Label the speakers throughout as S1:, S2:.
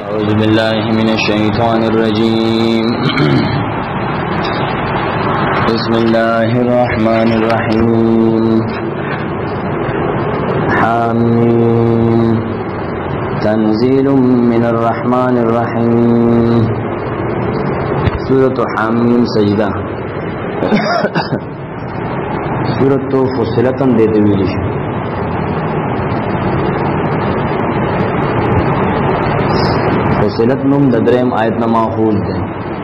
S1: أعوذ بالله من الشيطان الرجيم بسم الله الرحمن الرحيم حميم تنزيل من الرحمن الرحيم سورة حميم سجدہ سورة فصلت دیتے ویلش فصلت نم ددرم آیت نماخوذ دے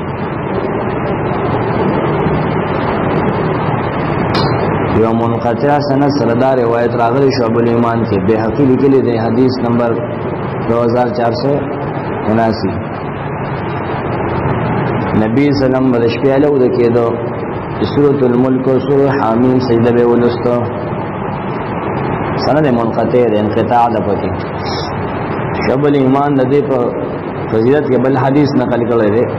S1: یو منقطع سند سردار روایت راغلی شعب الایمان کے بے حقی لکلی دے حدیث نمبر 2479 نبی سلام بدشپی علو دکی دو سورة الملک و سورة حامیم سجدہ بے ولستو سند منقطع دے انقطاع دپکی شعب الایمان دے پر فضیلت کے بل حدیث نقل کرے دے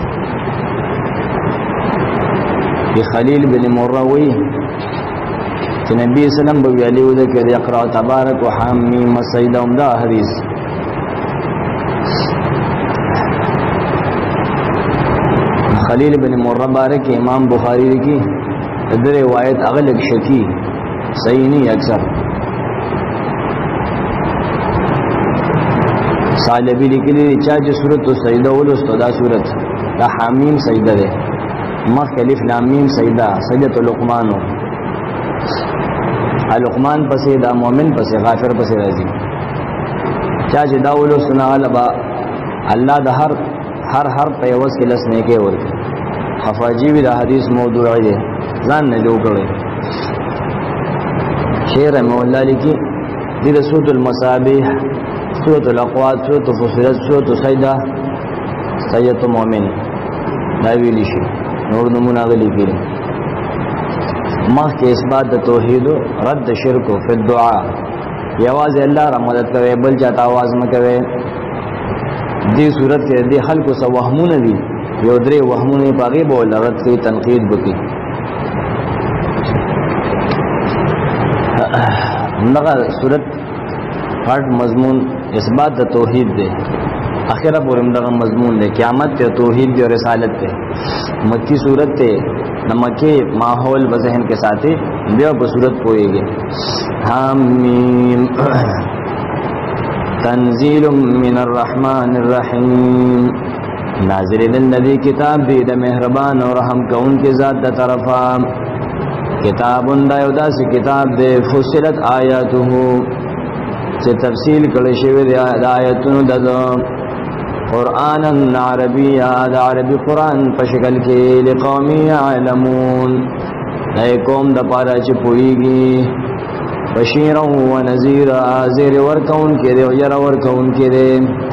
S1: کہ خلیل بن مروی کہ نبی صلی اللہ علیہ وسلم بوی علیہ دے کہ اقرأ تبارک و حامیم سجدہ امدہ حدیث خلیل بن مروی بارک امام بخاری کی در روایت اغلق شکی صحیح نہیں اکثر صالبی لکلی چاچ صورت تو سجدہ ولستو دا صورت دا حامیم سجدہ دے مخلف لامیم سجدہ سجدہ لقمانو لقمان پسے دا مومن پسے غافر پسے رضی چاچ دا ولستو نغلبا اللہ دا ہر پیوز کے لسنے کے ورکے حفاجیوی دا حدیث موضوعی دے زان نے جو کرے شیر رحمہ اللہ لکی دی رسول المصابیح سورة الاقوات سورة فصلت سورة سجدہ سجدہ مومن دائیوی لیشی نور نمون آگلی کی ماہ کے اثبات توحید رد شرک فی الدعا یہ آواز اللہ را مدد کرے بل جاتا آواز مکوے دی صورت کے دی خلق سا وحمون دی یو درے وحمون پاگی بول رد کی تنقید بکی نگا صورت فرد مضمون اثبات دا توحید دے اخیرہ پور امدغا مضمون دے قیامت تے توحید دے اور رسالت دے مکی صورت تے نمکی ماحول بذہن کے ساتھ دیو بصورت پوئے گے حامیم تنزیل من الرحمن الرحیم نازل للذی کتاب دی دا مہربان اور رحم کا ان کی ذات دا طرفا کتاب دا یودا سی کتاب دے فصلت آیاتو سے تفصیل کړی شوی د آیاتونو د قرآن عربی د عربي قرآن په شکل کې لقوم یعلمون د قوم د پاره چې پوهیږي بشیر و نذیر زیر ورکون کې دی ير ورکون کې دی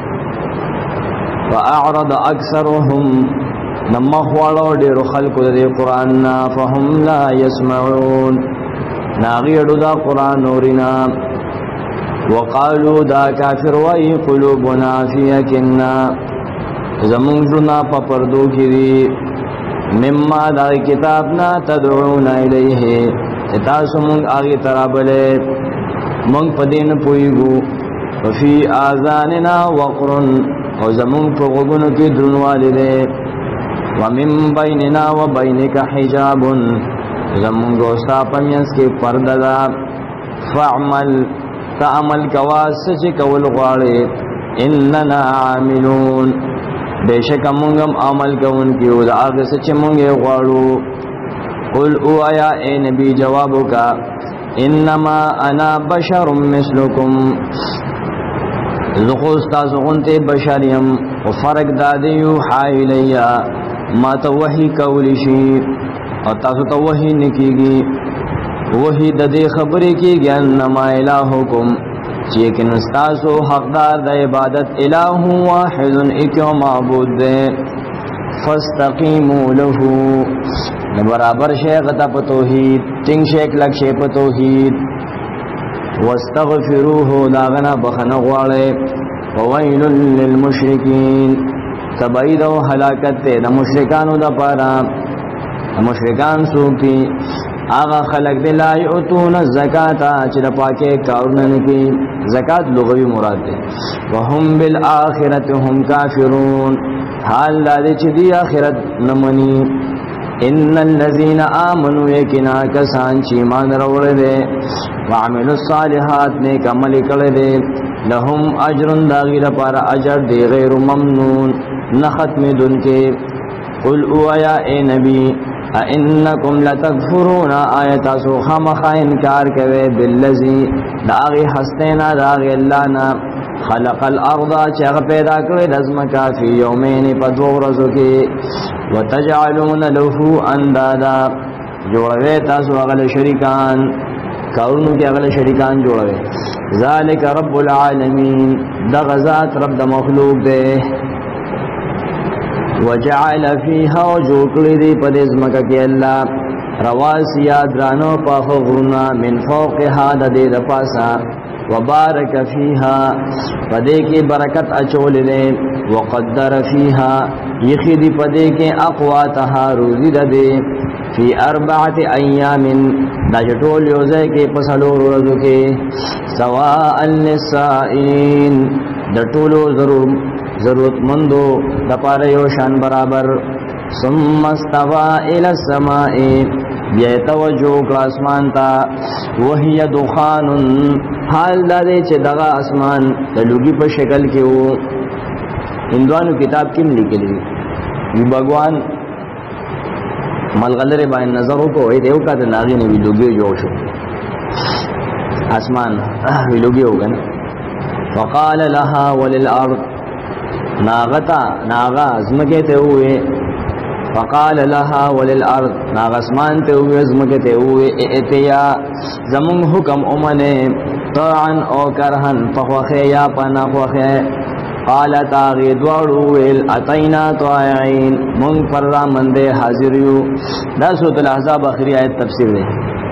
S1: فاعرض اکثرهم نمخوالو ډیر خلق د قرآن فهم لا يسمعون ناغیړو دا قرآن اورینا وقالو دا کافر وائی قلوبنا فی اکننا زمون جنا پا پردو کری مما دا کتابنا تدعونا الیہ تاسو مونگ آگی ترابلے مونگ پدین پوئیگو وفی آذاننا وقرن و زمون پا غبن کی درنوالی دے ومن بیننا و بینک حجاب زمون گوستا پمینس کی پرددا فعمل تعمل کواس چی کول غاڑے اننا عاملون بے شک منگم عمل کون کیو دا آگے سچ منگے غاڑو قل او آیا اے نبی جوابو کا انما انا بشر مثلکم زخوستا سغنتے بشریم و فرق دادیو حائی لیا ما توحی کولی شی اور تاسو توحی نکیگی وہی ددے خبرے کی گیان نما الہکم چیکن استاسو حقدار دا عبادت الہ واحد اکیو معبود دے فاستقیمو لہو برابر شیختا پتوحید تنگ شیخ لگ شیخ پتوحید واستغفروہ داغنا بخنغوالے وویل للمشرکین تبعید و حلاکت تے دا مشرکانو دا پارا مشرکان سوکی آغا خلق دے لا یعطون الزکاة چلا پاکے کارنن کی زکاة لغوی مراد دے وهم بالآخرت هم کافرون حال دادے چی دی آخرت نمانی ان الذین آمنوا یکنا کسان چی ایمان روڑ دے وعملوا الصالحات نیک عمل کر دے لهم اجر داغیر پر اجر دے غیر ممنون نختم دن کے قل اویا اے نبی اَإِنَّكُمْ لَتَكْفُرُونَ آیتا سو خامخا انکار کوئے باللزی داغی حسنینا داغی اللہنا خلق الارض چاگ پیدا کرے دزمکا فی یومین پدو رزو کی وتجعلون لہو اندادا جوڑوے تاسو اغل شرکان کارونو کی اغل شرکان جوڑوے ذالک رب العالمین دغزات رب دا مخلوق دے وجعل فيها وجوكل دي پدزمک کی اللہ رواسیا درانو پاخ غرنا من فوقها ددی دپاسا وبارک فيها پدے کی برکت اچول لے وقدر فيها یخدی پدے کے اقواتها روزی ددے فی 4 ایام دجٹول یوزے کے پسلو روزو کے سواء للسائلین دٹولو ضرورت مندو دپار یو شان برابر ثم استوى الى السماء بیتوجو کلاسمان تا وہی دخان حال دادے چھ دغا اسمان دلوگی پر شکل کیو ہندوانو کتاب کم لکھ لی یہ بھگوان ملغلر بائن نظروں کو ایت ایو کا ناغی نے ویلوگی جو شو اسمان ویلوگی ہوگا نا وقال لها وللارض ناغتا ناغا ازمکتے ہوئے فقال لها وللارض ناغ اسمان تے ہوئے ازمکتے ہوئے اتیا زمون حکم امنے طوعا او کرہن فخوخے یا پناخوخے قالتا غیدوارو اتینا طائعین من پر مندے حاضریو دا سورۃ الاحزاب آخری آیت تفسیر دے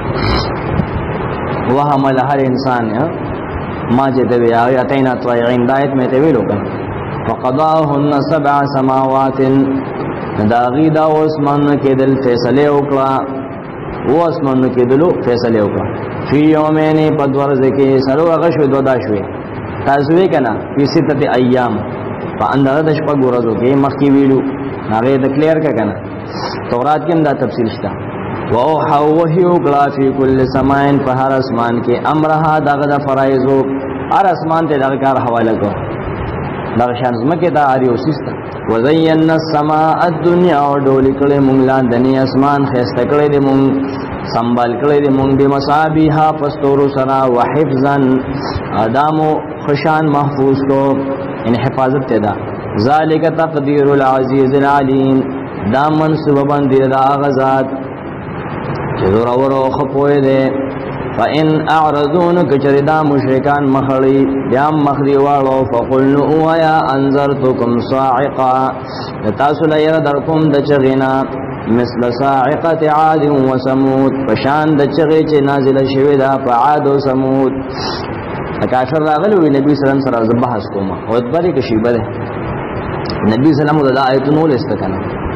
S1: وہ حمل ہر انسان ما جتے ہوئے آگے اتینا طائعین دا آیت میں تے ہوئے لوگا فقضاهن 7 سماوات داغی دا اسمان کے دل فیصلے اکڑا وہ اسمان کے دلو فیصلے اکڑا فی یومین پدورز کے سرو اغشو دودا شوے تاسوے کنا فی 6 ایام فا اندر دشپا گورزو کے مخی ویلو ناغی دکلیر کا کنا تورات کے اندر تفصیل شتا ووحا وحی اکڑا فی کل سمائن پہر اسمان کے امرہا داغدہ فرائضو ہر اسمان تے داغکار حوالہ کو دغشان زمکے دا آریو سستا وزین السماء الدنیا اور ڈولی کڑے مونگلان دنی اسمان خیستا کڑے دے مونگ سنبال کڑے دے مونگ بے مصابیہا پستورو سرا وحفظاً آدامو خشان محفوظ کو ان حفاظت تیدا ذالک تقدیر العزیز العلیم دامن سببان دیر دا آغازات چیزور ورو خپوئے دے فَإِنْ أَعْرَضُونَ كَچَرِدَا مُشْرِكَانْ مَخَرِي بیام مخری وارو فَقُلْنُ اُوَيَا أَنذَرْتُكُمْ صَاعِقًا لتاسل يردركم دچغنا مثل صاعقة عاد وسمود فشان دچغی چه نازل شویدہ فعاد و سمود اکاشر راغلوی نبی صلی اللہ علیہ وسلم زبحث کوما وادباری کشیبہ دے نبی صلی اللہ علیہ وسلم دا آیتنو لستکنا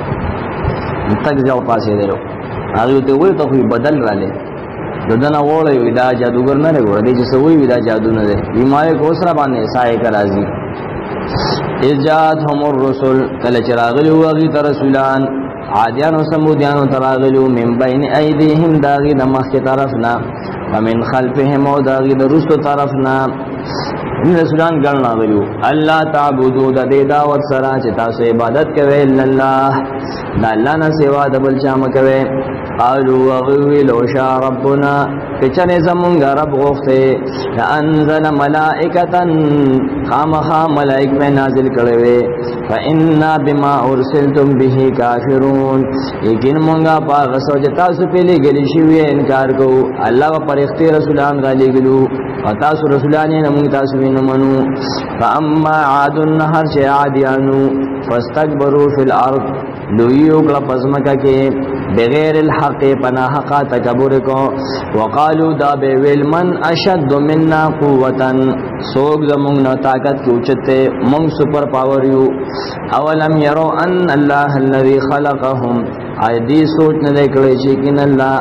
S1: تک جاو پاسی دے لو آگیو تے ہوئی تو کوئی بدل را لے ددنا ووڑے ودا جادوگر نہ رہے دے جسے وہی ودا جادو نہ دے بیمارے کو اسرا بانے سائے کا راضی اجات ہم الرسل کل چراغلو اغی رسولان عادیان و سمودیان تراغلو من بین ایدیہم داغی دمخ کی طرفنا ومن خلفہم و داغی درست طرفنا ان رسولان گرنا غلو اللہ تعبدو دا دے دعوت سرا چتا سے عبادت کوئے اللہ دا اللہ نہ سوا دبل چام کوئے قالوا وغوی لو شاء ربنا کچنے زمونگا رب غفتے لانزل ملائکتا خامخا ملائک میں نازل کروے فإنا بما ارسلتم به کافرون لیکن مونگا پاغسو جتاسو پہلے گلی شوئے انکار کو اللہ و پر اختی رسولان غالی گلو وتاسو رسولانی نمونگ تاسو نمنو فاما عاد النهر چه عادیانو فاستکبروا فی الارض لویو کلا پزمکا کے بغیر الحق پناہ حقا تکبر کو وقالو دا بیویل من اشد مننا قوتا سوگ زمونگ نو طاقت کی اچتے مونگ سپر پاوریو اولم یرو ان اللہ الذي خلقهم آئی دی سوچ ندے کڑے چیکن اللہ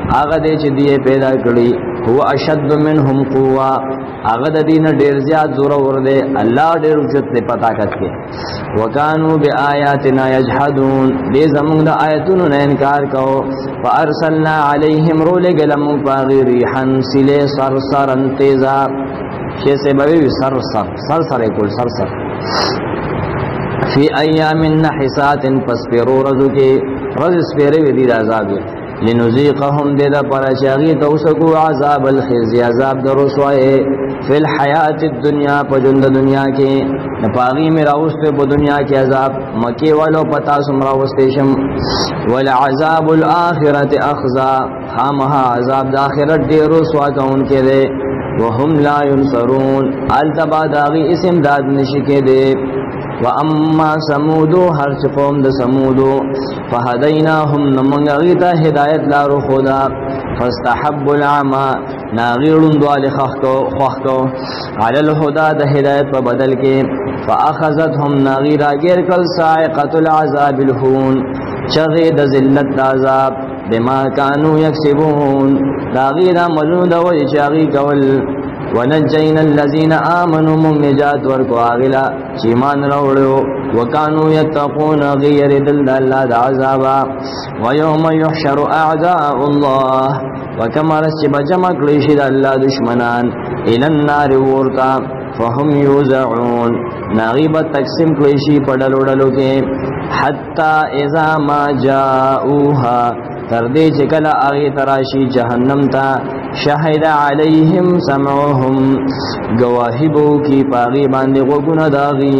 S1: هغه دې چې دی پیدا کړی هو اشد منهم قوه هغه د دین ډیر زیات زور ور دی الله ډیر اوچت دی پتا کته وکانو بیااتنا یجحدون دې زموږ د آیاتونو نه انکار کو فارسلنا علیهم رولګلم فغریحا سلی صرصرا تیزا شی سے بوی صرصر کول صرصر فی ایام نحسات پس پیرو رزو کے رز سپیرے وی دید عذاب لنزیقهم دیدا پرچاگی توسکو عذاب الخزی عذاب در رسوائے فی الحیات الدنیا پجند دنیا کے نپاغی میں راوستے پا دنیا کے عذاب مکی والو پتا سم راوستیشم والعذاب الآخرت اخزا خامہا عذاب داخرت دی رسوا کا ان کے دے وهم لا ينصرون التبا داغی اسم داد نشکے دے واما سمودو ہر قوم د سمودو فهدیناهم نمنغیتا ہدایت لارو خدا فاستحب العما ناغیرون دوال خوخکو علی الہدا د ہدایت په بدل کې فاخذتهم ناغیرا گیر کل صاعقۃ العذاب الهون چغی د ذلت عذاب بما كانوا يكسبون ناغیرا ملود و چاغي کول ونجینا الذین آمنوا من نجات ورکو آغلا چیمان روڑو وکانو یتقون غیر دل اللہ دا عذابا ویوم یحشر اعداء اللہ وکمرس چی بجمع کلیشد اللہ دشمنان الى ورتا فهم یوزعون ناغیبت تقسیم کلیشی پڑلو ڈلو کے حتی اذا ما جاؤوها تردے چکل آغی تراشی جہنم تا شہد علیہم سمعهم گواہبو کی پاغی باندے غگن داغی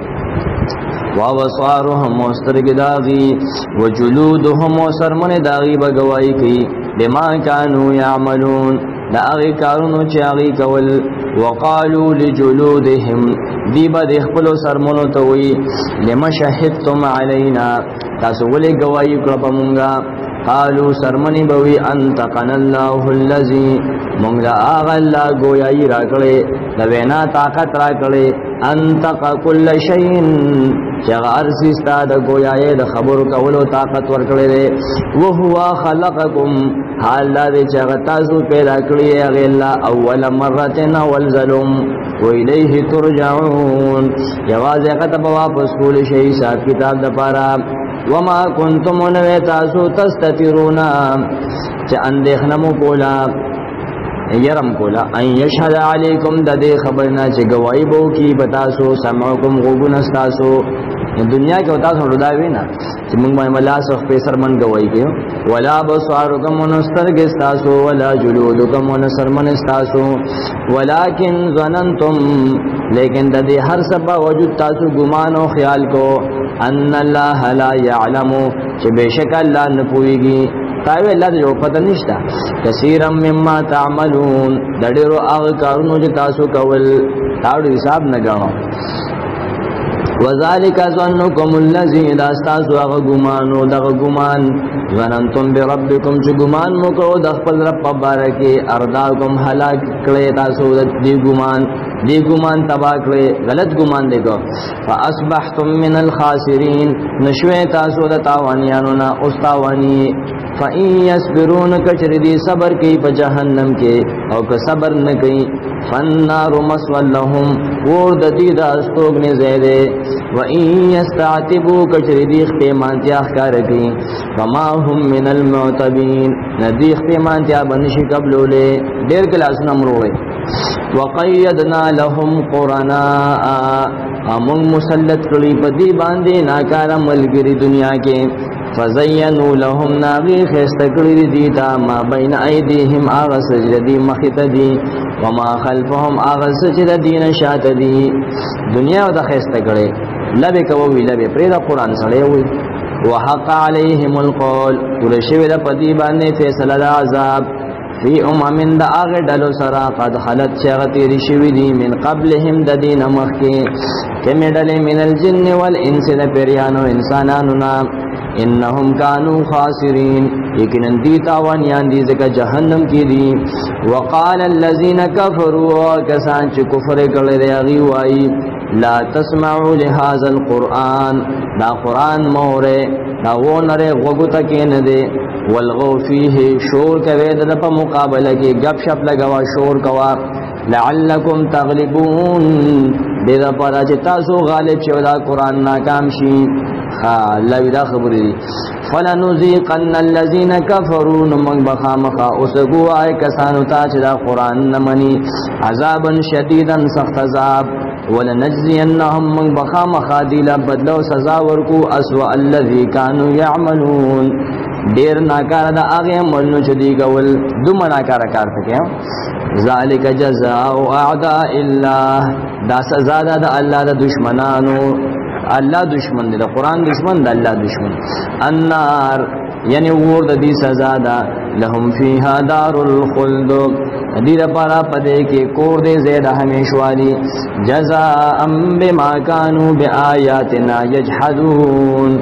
S1: وابصارهم مسترگ داغی وجلودهم سرمن داغی بگواہی کی بما کانو یعملون دا آغی کارونو چاغی کول وقالو لجلودهم دیبا دیخپلو سرمنو توی لما شہدتم علینا تاسو ولی گواہی کرپا منگا قالو سرمنی بوی انتقن اللہ اللذی منگلا آغا اللہ گویائی راکڑے دوینا طاقت راکڑے انتق کل شئین چغ ارسستا دا گویائی دا خبر کولو طاقت ورکڑے دے وہوا خلقکم حال دا دے چغ تاسو پیدا کڑی اغی اللہ اول مرتن اول ظلم ویلیہ ترجعون جواز اقتب واپس کول شئی ساتھ کتاب دا پارا وما کنتم نوے تاسو تستترونا چا اندیخنمو کولا یرم کولا ان یشہد علیکم دا دے خبرنا چا گوائی بو کی بتاسو سمعکم غوگن استاسو دنیا کے اتاسو رداوی نا چا منگ بائی ملاسخ پیسر من گوائی کیو ولا بصارکم ونسترگ استاسو ولا جلودکم ونسرمن استاسو ولیکن ظننتم لیکن دا دے ہر سبا وجود تاسو گمان و خیال کو ان اللہ لا یعلمو چھ بے شک اللہ نپوئی گی تاوی اللہ دے جو پتہ نشتا کثیرا مما تعملون دڑیرو آغ کارونو جو تاسو کول تاوڑی حساب نگاو وذالک ظنکم اللذی داستاسو آغ گمانو دغ گمان ظننتم بربکم چھ گمان مکو دخپل رب پبارکی ارداکم حلاک کلے تاسو دی گمان تباہ کرے غلط گمان دے گو فاصبحتم من الخاسرین نشوے تاسو دا تاوانیانونا اس تاوانی فَإِن يَصْبِرُونَ کچر دی صبر کی پا جہنم کے او کہ صبر نکی فَالنَّارُ مَسْوَى لَهُمْ وورد دید استوگن زیدے وَإِن يَسْتَعْتِبُوا کچر دی اختیمانتیا اخکار کی فَمَا هُمْ مِنَ الْمُعْتَبِينَ ندی اختیمانتیا بنشی قبلو لے دیر کلاسنا مروے وَقَيَّدْنَا لَهُمْ قُرَنَاءَ امون مسلط کلی پدی باندے ناکارا ملگری دنیا کے فزینوا لهم ناغی خیستکلی دیتا ما بین ایدیهم آغا سجد دی مخیط دی وما خلفهم آغا سجد دی نشات دی دنیا دا خیستکلی لبی کووی لبی پریدا قرآن سڑے ہوئی وحق علیہم القول ورشوی دا پدی باندے فیصل دا عذاب فی امامن دا آغا ڈلو سرا قد خلط شغتی رشوی دی من قبلهم دا دین مخی کمی ڈلی من الجن والانس دا پیریانو انسانانونا انہم کانو خاسرین لیکن اندی تاوانیان دی زکا جہنم کی دی وقال اللذین کفروا کسان چی کفر کردے اغیوائی لا تسمعوا لهذا القرآن دا قرآن مورے دا ونرے غوگتا کی ندے والغو فیہ شور کوے دا پا مقابلہ کی گپ شپ لگوا شور کوا لعلکم تغلبون دے دا پا چی تاسو غالب چو دا قرآن ناکام شی اللہ ویدہ خبری دی فَلَنُذِيقَنَّ الَّذِينَ كَفَرُوا نُمَنْ بَخَامَخَا اُسَقُوا آئے کسانو تا چدا قرآن نمانی عذابا شدیدا سخت عذاب وَلَنَجْزِيَنَّهُمْ مَنْ بَخَامَخَا دیلا بدلو سزا ورکو أَسْوَأَ الَّذِي كَانُوا يَعْمَلُونَ دیر ناکار دا آغی مولنو چدی گول دو مناکار کار تکے ذَلِكَ جَزَاءُ أَعْدَاءِ اللَّهِ دا سزا دا اللہ دا دشمنانو اللہ دشمن دے قرآن دشمن دا اللہ دشمن النار یعنی ورد دی سزا دا لہم فیہا دار الخلد دی دا پارا پدے کے کور دے زید ہمیشوالی جزاء بما کانوا بآیاتنا یجحدون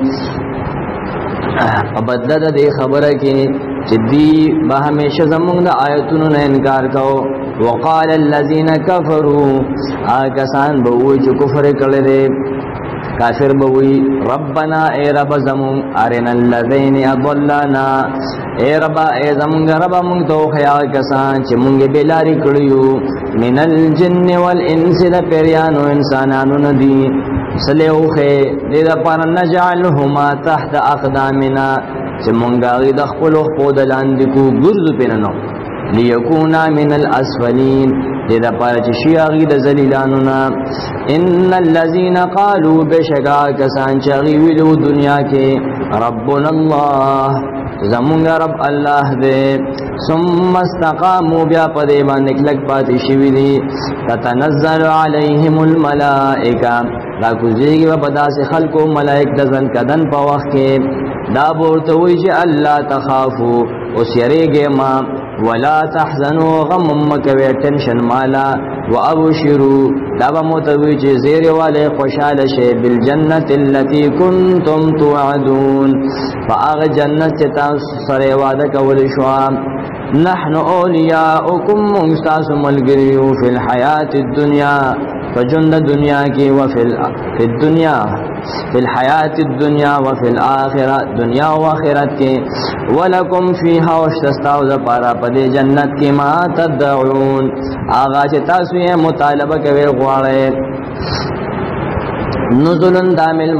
S1: بدد دے خبر کے جدی بہمیشہ زمون دا آیتون نے انکار کہو وقال الذین کفروا آکسان بوئی جو کفر کردے کافر بوئی ربنا اے رب زمون ارنا الذین اضلنا اے رب اے زمون رب مونگ تو خیال کسان چھ مونگ بلاری کڑیو من الجن والانس دا پیریانو انسانانو ندی سلیو خے لیدہ پانا نجعلہما تحت اقدامنا چھ مونگا غید اخپلو خپودلاندکو گرز پیننو لیکونا من الاسفلین لیدہ پارا چشی آغید زلیلانونا ان اللذین قالوا بشکا کسان چاگی ویلو دنیا کے ربنا اللہ زمونگا رب اللہ دے ثم استقاموا بیا پدے باندکلک پاتی شوی دی تتنزل علیہم الملائکہ دا کزیگی و پدا سے خلقو ملائک دزن کدن پا وقت کے دا بورتوی چی اللہ تخافو اس یریگے ما ولا تحزنوا غم مکوی ٹنشن مالا وابشروا دابا متویج زیر والے خوشحال شے بالجنت اللتی کنتم توعدون فآغ جنت چتا سرے وعدہ کول شوام نحن اولیاؤکم مستاس ملگریو فی الحیات الدنیا فجند دنیا کی وفی الدنیا فی الحیات الدنیا وفی الآخرہ دنیا و آخرت کے ولکم فیہا وشتستاو زپارا پدے جنت کی ما تدعون آغا چتا سوئے مطالبہ کوئے غوارے نزلن دا مل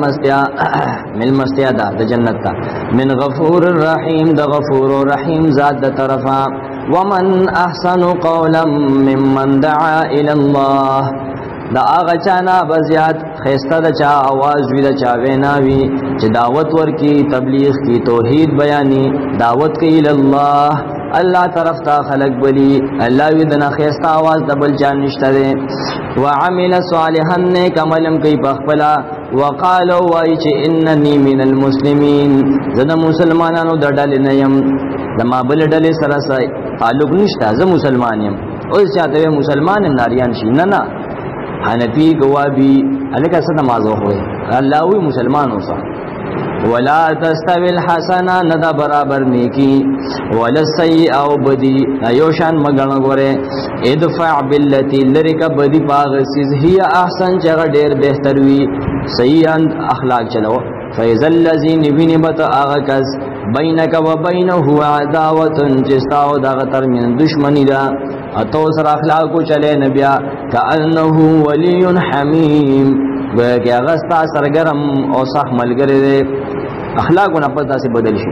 S1: مستیا دا جنت تا من غفور الرحیم دا غفور الرحیم ذات دا طرفا ومن احسن قولا ممن دعا الاللہ دا آغا چانا بزیاد خیستہ دا چا آواز وی دا چا ویناوی چا دعوت ور کی تبلیغ کی توحید بیانی دعوت کی الاللہ اللہ طرف تا خلق بلی اللہ وی دنا خیستہ آواز دبل جان نشتا دے وعمل صالحا نیک عملم کی پخپلا وقالو وائی چا اننی من المسلمین زد مسلمانانو دا ڈال نیم دما بل ڈال سرسا تعلق نشتا زد مسلمانیم اوز چاہتے ہوئے مسلمان ناریان شی ننا حنفی گوابی علیکہ صد نمازو ہوئے اللہ ہوئی مسلمان ہو سا ولا تستوی الحسنہ ندا برابر نیکی ولا السیئہ و بدی نیوشان مگن گورے ادفع باللتی لرکا بدی پاغسیز ہی احسن چگہ دیر بہتروی سیئہ اخلاق چلو فیض اللذی نبینی بتا آغاکس بینک و بینہو عداوت چستاو داغتر من دشمنی دا اتو سر اخلاق کو چلے نبیا کأنہو ولی حمیم گویا کہ اغسطا سرگرم او سخ ملگر دے اخلاق و نپتا سے بدل شی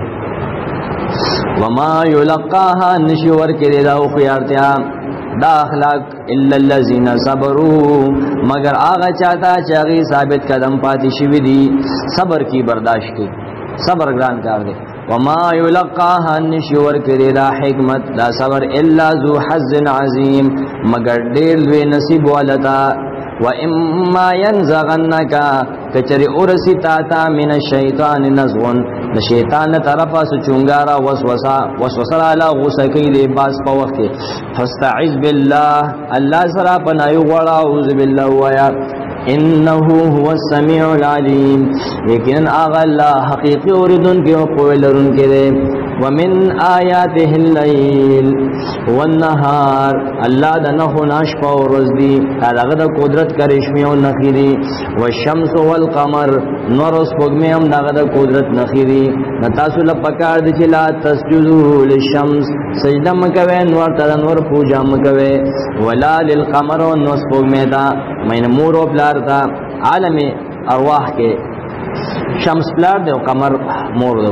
S1: وما یلقاها نشور کے دے داو خیارتیا دا اخلاق الا اللذین صبرو مگر آغا چاہتا چاگی ثابت قدم پاتی شوی دی صبر کی برداشت کی صبر گران کار دے وما یلقاها نشور کے دے دا حکمت دا صبر الا ذو حظ عظیم مگر دیر دوے نصیب والتا وَإِمَّا يَنزَغَنَّكَ کچری ارسی تاتا من الشیطان نزغن شیطان طرفا سچونگارا وسوسر علا غسکی دے باس پا وقت فاستعذ باللہ اللہ سرا پنایو غڑا عوذ باللہ ویا انہو هو السمیع العلیم لیکن آغا اللہ حقیقی اوردن کے وقوی لرن کے دے ومن آیاته اللیل والنهار اللہ دا نخو ناشپ و رزدی داغ دا قدرت کرشمی و نخیری والشمس والقمر نور و سپگمی هم داغ دا قدرت نخیری نتاسو لپکار دی چلا تسجدو للشمس سجدہ مکوے نور تا نور پوجا مکوے ولا للقمر و نور سپگمی دا مین مور و پلار تا عالم ارواح کے شمس پلار دے و قمر مور دے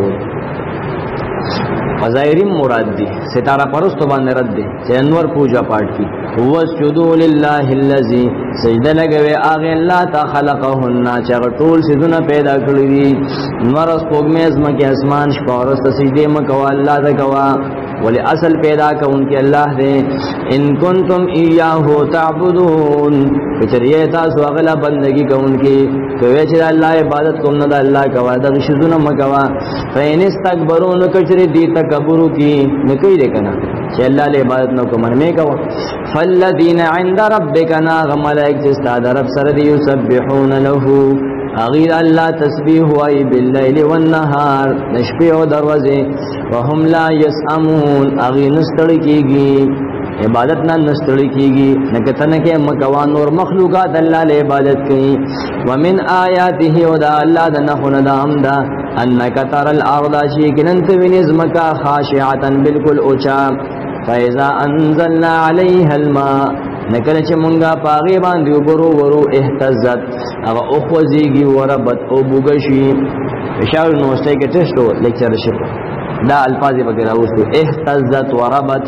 S1: وظاہرین مراد دی ستارہ پرستو باندے رد دے چہ انور پوجا پاٹ کی وَاسْجُدُوا لِلَّهِ الَّذِي سجدہ لگوے آغی اللہ تا خلقہن چاگر طول سدن پیدا کردی نور اسپوگ میں ازمکی اسمان شپاورست سجدے مکوا اللہ تا کوا ولی اصل پیدا کا ان کے اللہ دے ان کنتم ایاہو تعبدون پچریے تاسو اغلا بندگی کا ان کی کویچر اللہ عبادت کم ندا اللہ کوا دا غشدون مکوا فین استکبرون کچری دی تکبرو کی نکی دے کنا چی اللہ لے عبادت نو کمن میں کوا فالذین عند ربکنا غملائک جستا دا رب سردی یسبحون لہو اغیر اللہ تسبیح ہوئی باللیل والنہار نشپی و دروازے وهم لا یسعمون اغیر نستڑی کی گی عبادت نہ نستڑی کی گی نکتنک مکوان اور مخلوقات اللہ لے عبادت کی ومن آیاته ودا اللہ دا نخون دا امدا انکا تر الارض شیکننت ونزمکا خاشعتا بالکل اوچا فیضا انزلنا علیہ الماء نکل چھ منگا پاغی باندیو برو ورو احتزت اگا اخوزیگی وربت او بگشی اشار نوستے کے ٹیسٹو لیکچر شپ دا الفاظی وغیرہ اسو احتزت وربت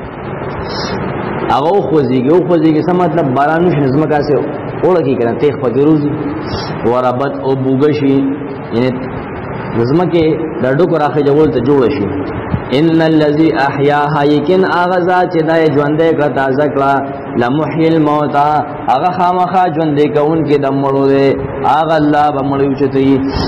S1: اگا اخوزیگی سا مطلب بارانوش نظمکا سے اوڑکی کرنا تیخ پاکروزی وربت او بگشی یعنی نظمکی دردو کو راخی جوول تا جوڑشی ان اللذی احیاها یکن آغازا چی دای جوندے کا تازکلا لمحی الموتا آغا خامخا جوندے کا ان کی دم مڑو دے آغا اللہ بمڑیو چتی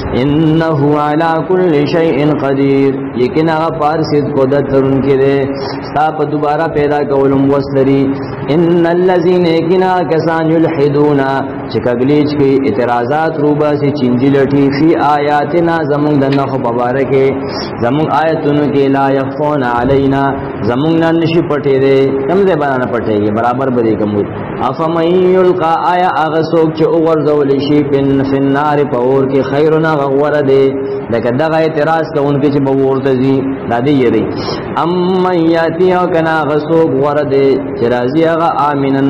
S1: انہو علا کل شیئن قدیر یکن آغا پارسید قدرت ترن کی دے ستاپ دوبارہ پیدا کولم وصدری ان اللذین ایکنا کسان یلحدونا چکگلیچ کی اعتراضات روبا سی چنجی لٹھی فی آیاتنا زمون دنخ پبارکے زمون آیتنو کی لا یخفون علینا زمون ننشی پٹے دے کم دے بنانا پٹے گی برابر بدے کمود افمن یلقا آیا اغسوک چی اغرزولیشی فی النار پاور کی خیرنا غور دے لیکن دغا اعتراض کا ان کے چی بور تزی دادی یہ دی امن یاتی کنا اغسوک غور دے چی رازی اغا آمنا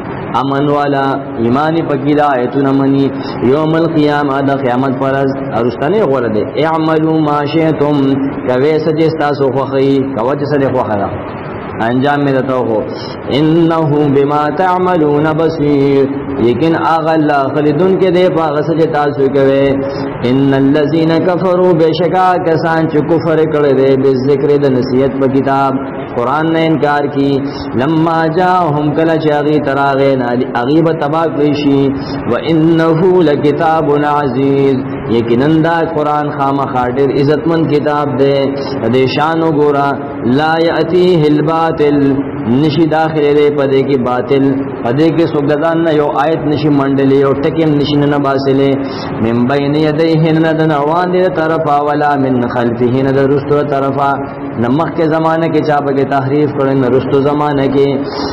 S1: امن والا ایمانی پکیدہ آیتون امنی یوم القیامہ دا قیامت پرز ارستانی غورد اعملو ما شئتم کویس جستا سو خوخی کوچ سد خوخلا انجام میں دتاو ہو انہو بما تعملون بصیر لیکن آغا اللہ خلدن کے دے پاغ سجتا سو کوئے ان اللذین کفروا بے شکا کسان چو کفر کردے بالذکر دا نصیحت پا کتاب قرآن نے انکار کی لما جاہم کل چاغی تراغین اغیب تباک لیشی وَإِنَّهُ لَكِتَابٌ عَزِيزٌ یقیناً دا قرآن خام خاطر عزت مند کتاب دے دے شان و گورا لا یأتیہ الباطل نشی داخل دے پدے کی باطل پدے کی سگدان یو آیت نشی منڈلی یو ٹکیم نشی نباسلے من بین یدیہن ندن عوان دے طرفا ولا من خلفہن ندن رستو طرفا نمخ کے زمانہ کے چاپ کے تحریف کرن رستو زمانہ کے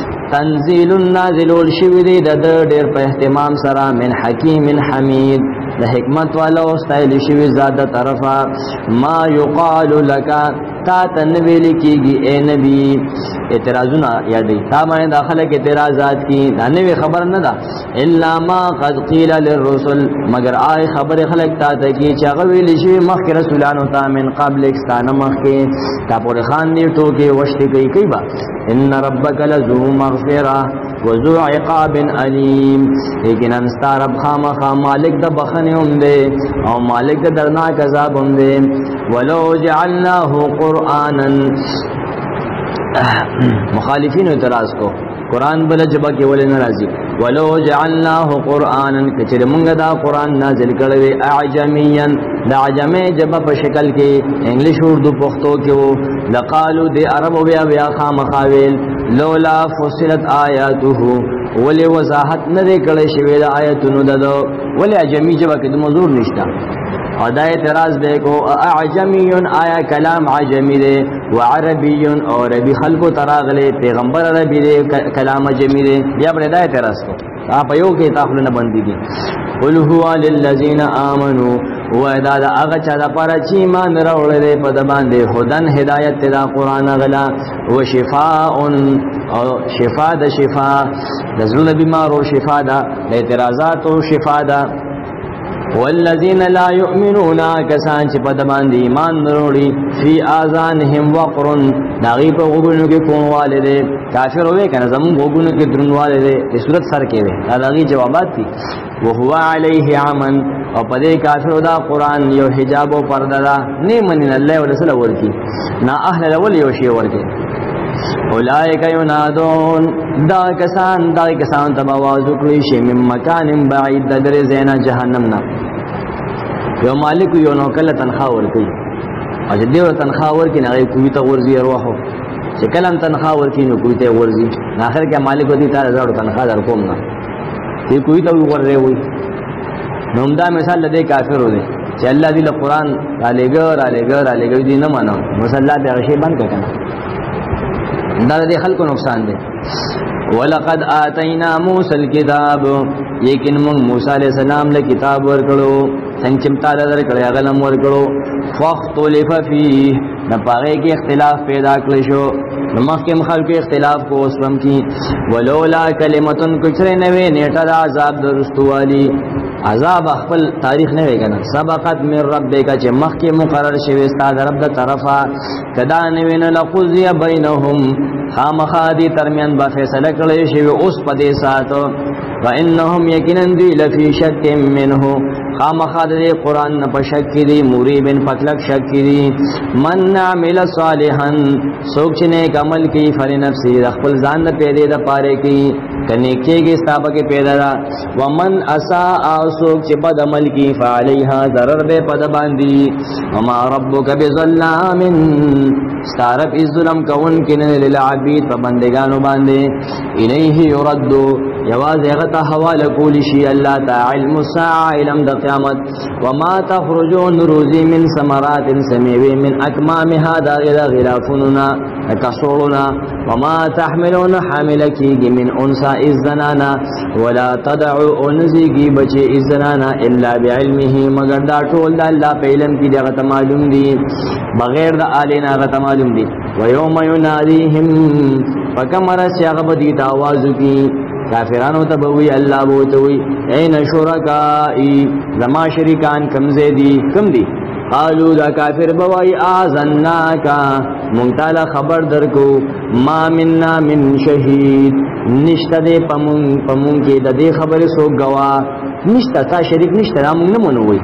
S1: تنزیل نازل الشویدی ددر دیر پہ احتمام سرا من حکیم حمید دا حکمت والا استائل شوی زادہ طرفا ما یقال لکا تا تنویلی کی گی اے نبی اعتراضنا یادی تا میں داخلہ کے اعتراضات کی نوی خبر نہ دا الا ما قد قیل للرسل مگر آئی خبر خلق تا تکی چاگویلی شوی مخ کے رسولانو تا من قبل اکستان مخ کے تا پوری خان نیٹو کے وشتی کئی با ان ربک لذو مغفرہ وذو عقاب علیم لیکن انستا رب خام خام مالک دا بخن ہم دے او مالک دا درناک عذاب ہم دے ولو جعلناہ قرآنا مخالفین اعتراض کو قرآن بلا جبا کے ولے نرازی ولو جعلناہ قرآنا کچر منگا دا قرآن نازل کروے اعجمیا دا عجمی جبا پا شکل کے انگلش اردو پختو کے وہ لقالو دے عرب و بیا خام خاویل لولا فصلت آیاتو ولی وضاحت نه دی کړی شوی د آیتونو ددو ولی عجمی جبه کې د مزور نشته او دا اعتراض دی کو اعجمی آیا کلام عجمی دی وعربی او عربی خلقو تراغلی پیغمبر عربی دی کلام عجمی دی بیا پر دا اعتراض کو آپ یو کې تاخلو نه بندی دی قل هو للذین آمنوا و دا دا اغا چا دا پارا چی ایمان راوڑے دے پا دا باندے خودن ہدایت دا قرآن غلا و شفاء شفا دا شفا دا ظلم بیمار و شفا دا اعتراضات و شفا دا والذین لا یؤمنون کسان چی پا دا باندے ایمان راوڑی فی آذانہم وقرن ناغی پا غبنو کے کون والدے کافر ہوئے کنا زمون غبنو کے درن والدے اس صورت سر کے دے ناغی جوابات تھی وهو علیہ عمن او پدے کافر دا قرآن یو حجاب و پردہ دا نیمنین اللہ و رسول ورکی نا اہل الاول یو شی ورکی اولائک ینادون دا کسان تب آواز اکلی شی من مکان بعید دا در زینا جہنمنا یو مالک یو نوکل تنخواہ ورکی او جد دیو تنخواہ ورکی نا غیر کوئی تا ورزی ارواحو چکلم تنخواہ ورکی نو کوئی تا ورزی نا آخر کیا مالک ودی تا رزاڑو تنخواہ در کومنا یہ کوئی تو ور رہے ہوئی نمدہ مثال لدے کافر ہو دے کہ اللہ دی قرآن رالے گا دی نہ مانا مسلح دے غشی بند کرنا اندازہ دے خلق کو نقصان دے وَلَقَدْ آتَيْنَا مُوسَى الْكِتَابُ لیکن منگ موسیٰ علیہ السلام لے کتاب ورکڑو سنگ چمتا در کڑے اغلم ورکڑو فَاخْتُلِفَ فِيهِ نپاغے کی اختلاف پیدا کلشو نمخ کے مخال کے اختلاف کو اسلم کی ولولا کلمتن کچرے نوے نیٹا دا عذاب درستو والی عذاب اخفل تاریخ نوے گنا سبقت من رب کا چے مخ کے مقرر شویستا در رب دا طرفا کدا نوین لقضی بینہم خامخادی ترمیان با فیصلہ کلے شوی اس پدے ساتو وَإِنَّهُمْ يَكِنًا دِي لَفِي شَكٍ مِّنْهُ خامخاد دے قرآن نپا شک دی مریبن پتلک شک دی من عمل صالحا سوکچنے کا عمل کی فلنفسی رخل زان پیدے دا پارے کی کنیکے گی استابا کے پیدا دا ومن اساء سوکچ بد عمل کی فعلیہا ضرر بے پد باندی وما ربک بظلام ستارب اس ظلم کون کنن للعبید پبندگانو باندے الیہ یردو یواز اغتا حوال کولی اللہ تا علم الساعة علم دا قیامت وما تخرجون روزی من سمرات سمیوی من اکمامها دا غلافننا کسولنا وما تحملون حاملکی من انسا ازنانا ولا تدعو انزیگی بچے ازنانا الا بعلمه مگر دا ٹول دا اللہ پہ علم کی دا غتا معلوم دی بغیر دا آلینا غتا معلوم دی ویوم ینادیہم فکمر سیاغب دیتا آوازو کی کافرانو تبوی اللہ بوتوی این شرکائی زما شرکان کم زیدی کم دی قالو دا کافر بوائی آزنناکا منتالا خبر درکو ما مننا من شہید نشتا دے پمون کی دا دے خبر سو گوا نشتا تا شرک نشتا دا مونگ نمونوی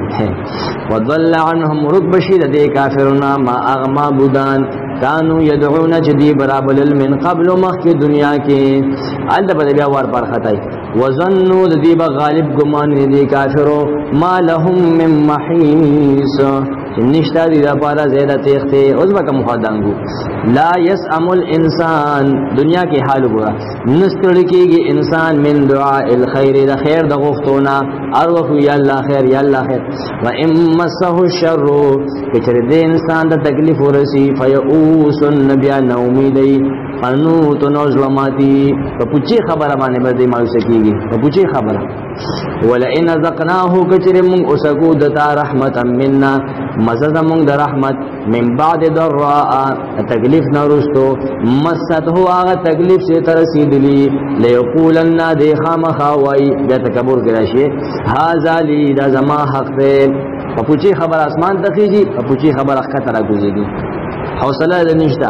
S1: وضل عنہم رکبشی دا دے کافرنا ما اغما بودان کانو یدعون جدی برابل من قبل مخ کی دنیا کے آل دا بیا وار پار خطائی وظنو دی با غالب گمان دی کافرو ما لهم من محیص نشتا دی دا پارا زیدہ تیختے عزبہ کا مخادانگو لا یسعم الانسان دنیا کی حال گورا نسترکی گی انسان من دعاء الخیر دا خیر دا غفتونا اروفو یا اللہ خیر یا اللہ خیر و امسہ الشر کچر دے انسان دا تکلیف ورسی فیعوس نبیا نومیدی قنوت نظلماتی پوچھی خبر بانے بردی مایوس کی گی پوچھی خبر ولئن ذقناه کچر من اسکو دتا رحمتا مننا مزد من در رحمت من بعد ضراء تکلیف نرستو مست ہو آغا تکلیف سے ترسید لی لیقولن دے خام خوائی بیا تکبر کراشی حازا لی دا زما حق دے پوچھی خبر آسمان تخیجی پوچھی خبر اخکا ترہ گزیدی حوصلہ نشتا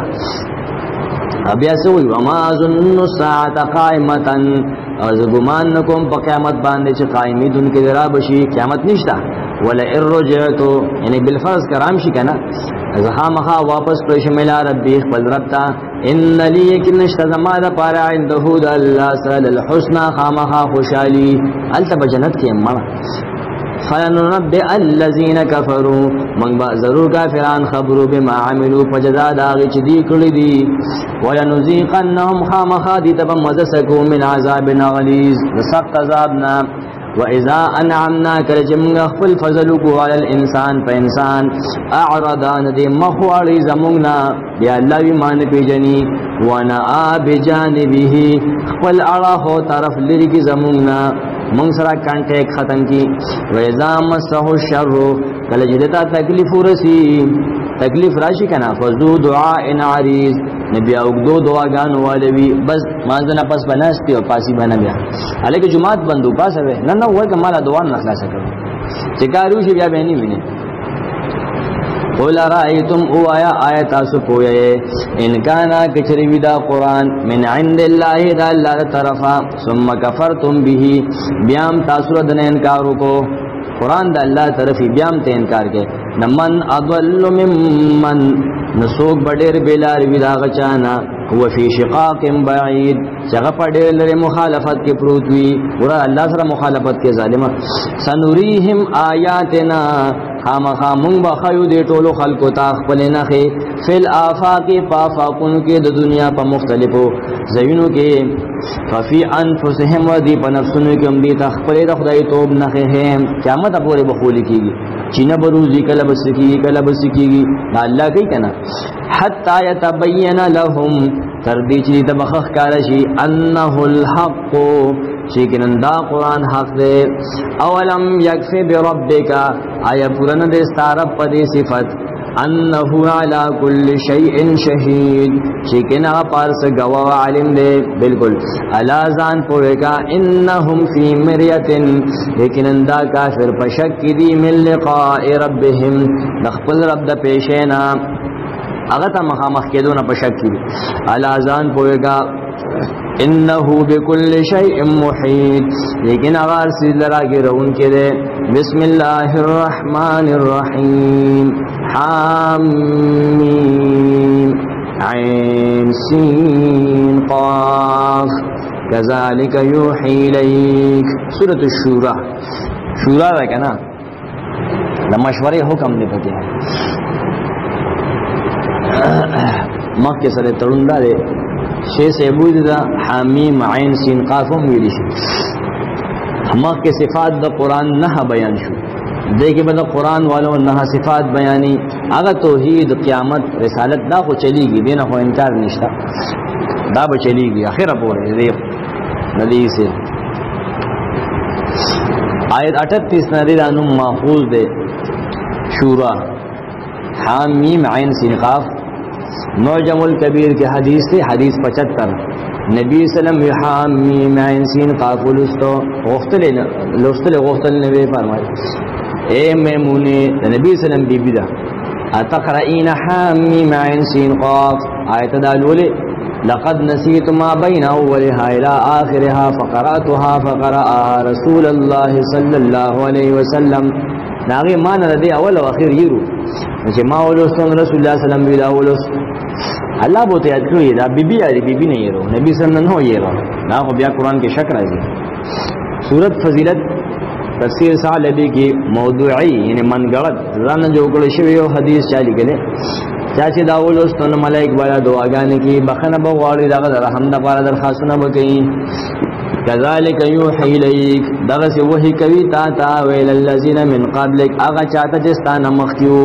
S1: ابیا سوئی وما ظن الساعت قائمتا از گمان نکم پا قیامت باندے چھ قائمی دن کے ذرا بشی قیامت نشتا ولا ارجعتو یعنی بالفرض کرام شی کنا از خامخا واپس پرش ملا ربی اخبر ربتا ان لی یکن نشتا زمادہ پارا عندہو دا اللہ سال الحسنہ خامخا خوشالی علتا بجنت کی امارا فلننبئ الذين كفروا من با ضرور کافران خبرو بما عملوا فجزا داغی چی دی کلی دی ولنذیقنهم خامخادی تبا مزسکو من عذاب غلیظ سخت عذابنا وَإِذَا أَنْعَمْنَا كَرَجَمْغَ خُلْ فَزَلُكُوا عَلَى الْإِنسان فَإِنسان أَعْرَضَانَ دِ مَخْوَعِي زَمُغْنَا بِيَا اللَّهِ مَانِ پِجَنِي وَنَآ بِجَانِبِهِ خُلْ أَرَخُ طَرَفْ لِرِكِ زَمُغْنَا منصرہ کانٹیک ختم کی وَإِذَا مَسَّهُ الشَّرُّ کَلَجِدَتَا تکلیف رسی تکلیف راشی کنا فَذُو دُعَاءٍ عَرِيض نبی اگدو دعاگانو والوی بس مانزنا پس بناستی و پاسی بنا بیا علیکہ جماعت بندو پاس ہوئے نا ہوئے کہ مالا دوان نخلا سکر چکاروشی بیا بینی بینی قُلَ رَأَيْتُمْ او آیت آسو پوئے انکانا کچری دا قرآن من عند اللہ دا اللہ طرفا ثم کفرتم بھی بیام تاثر دن انکارو کو قرآن دا اللہ طرفی بیام تے انکار کے نمن اضل ممن نسوک بڑیر بیلار ودا غچانا هو فی شقاق بعید چگہ پڑیر لر مخالفت کے پروتوی ورہ اللہ سر مخالفت کے ظالمہ سنوریہم آیاتنا خام خامون بخیو دے ٹولو خلقو تاخ پلنخی فی الآفاقی پافاقن کے دا دنیا پا مختلفو زینو کے ففی انفسهم و دی پا نفسنو کے ام دی تاخ پلی دا خدای توب نخی ہیں قیامت اپوری بخولی کی گی چینا بروزی کلب سکی گی اللہ کئی کنا حتی یتبین لهم تردی چلی تبخخ کارشی انہو الحق چیکنن دا قرآن حق دے اولم یکفی بربکا آیا پورن دے ستارب پدی صفت انہو علا کل شیء شہید چیکن آ پارس گواہ علم دے بالکل علا زان پوئے کا انہم فی مریت لیکن اندا کافر پشک دی من لقاء ربهم نخپل رب دا پیشینا اغتا مخامخ کے دونا پشک کی علا زان پوئے گا انہو بکل شیء محیط لیکن اغار سید لرا کی رون کے دے بسم اللہ الرحمن الرحیم حامیم عین سین قاف کذالک یوحی لیک سورة الشورہ شورہ ہے کنا دا مشورے حکم دے پتے ہیں مخ کے سر تڑندہ دے شیء سے بود دا حامیم عین سین قافم ویلی شو مخ کے صفات دا قرآن نہ بیان شو دیکھے بدا قرآن والوں نہ صفات بیانی اگر توحید قیامت رسالت دا کو چلی گی دینا کو انکار نشتا دا با چلی گی آخر پورے ریب ندی سے آیت 38 ندی دانم محفوظ دے شورا حامیم عین سین قاف معجم الکبیر کے حدیث تھے حدیث 75 نبی سلم حامیم عین سین قاف لستو غفتل نبی فرمائے اے میمونی نبی سلم بی بی دا اتقرئین حامیم عین سین قاف آیت دالولے لقد نسیت ما بین اولها الى آخرها فقراتها فقرأها رسول اللہ صلی اللہ علیہ وسلم ناغی مانا ردی اول و اخیر یرو مجھے ما اولوستون رسول اللہ صلی اللہ علیہ وسلم بیدا اولوست اللہ بہت یاد کرو یہ دا بی بی آری بی بی نہیں رو نبی صلی اللہ علیہ وسلم نہ یہ رو نا خو بیا قرآن کے شک رائزی سورت فضیلت تفسیر ثعلبی کی موضوعی یعنی من گڑت رانا جو کل شوی و حدیث چالی گلے چاچے دا اولوستون ملائک بالا دعاگانے کی بخن بغواری دا غد رحم دا پارا درخواستنا بکئین کذالک یوحی لیک دغس وحی کوي تا تا ویل الذین من قبلک اغا چاہتا جستانا مخیو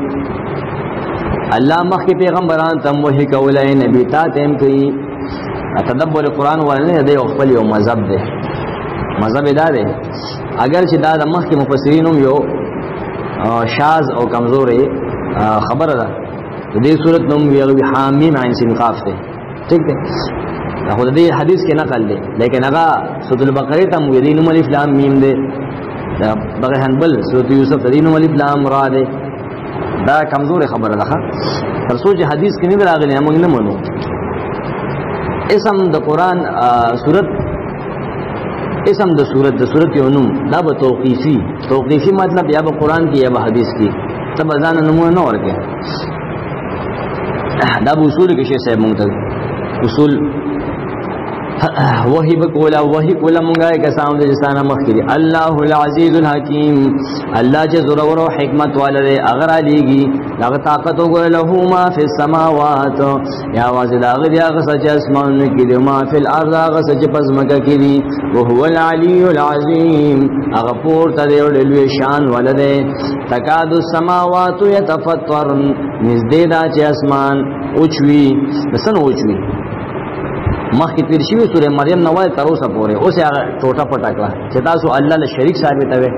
S1: اللہ مخی پیغمبران تم وحی کولای نبی تا تیم کئی تدبر قرآن والنے دے اخبر یو مذہب دے مذہب دا دے اگرچہ دا مخی مفسرینم یو شاز او کمزور خبر دا دے صورت نم یغوی حامیم عین سین قاف دے ٹھیک دے خود دے حدیث کے نقل دے لیکن اگا سورۃ البقرہ تم یدین الف لام میم دے بغیر حنبل سورۃ یوسف یدین الف لام را دے دا کمزور خبر ده پر سوچ حدیث کې نه راغلی موږ نه منو اسم د قران سورۃ اسم د سورۃ یو نوم دا به توقیفی مطلب یا به قران کې یا به حدیث کې تب ځان نمونه نه ورکه دا به اصول کې شی صاحب مونږ ته اصول وحی بکولا وحی کولا منگائے کسام دے جسانا مخیری اللہ العزیز الحکیم اللہ چے ضرور و حکمت والدے اگر آلیگی لغ طاقتو گو لہو ما فی السماوات یا واضح آغد یا غصچ اسمان کی دی ما فی الارض غصچ پزمکا کی دی وہو العلی العظیم اغپور تدیو للوی شان والدے تکاد السماوات یتفطر نزدیدہ چے اسمان اوچوی بسن اوچوی مخ کی تیر شوی سورہ مریم نوائے تروسا پورے اسے ٹوٹا پٹکلا چتا سو اللہ نے شریک ثابت ہوئے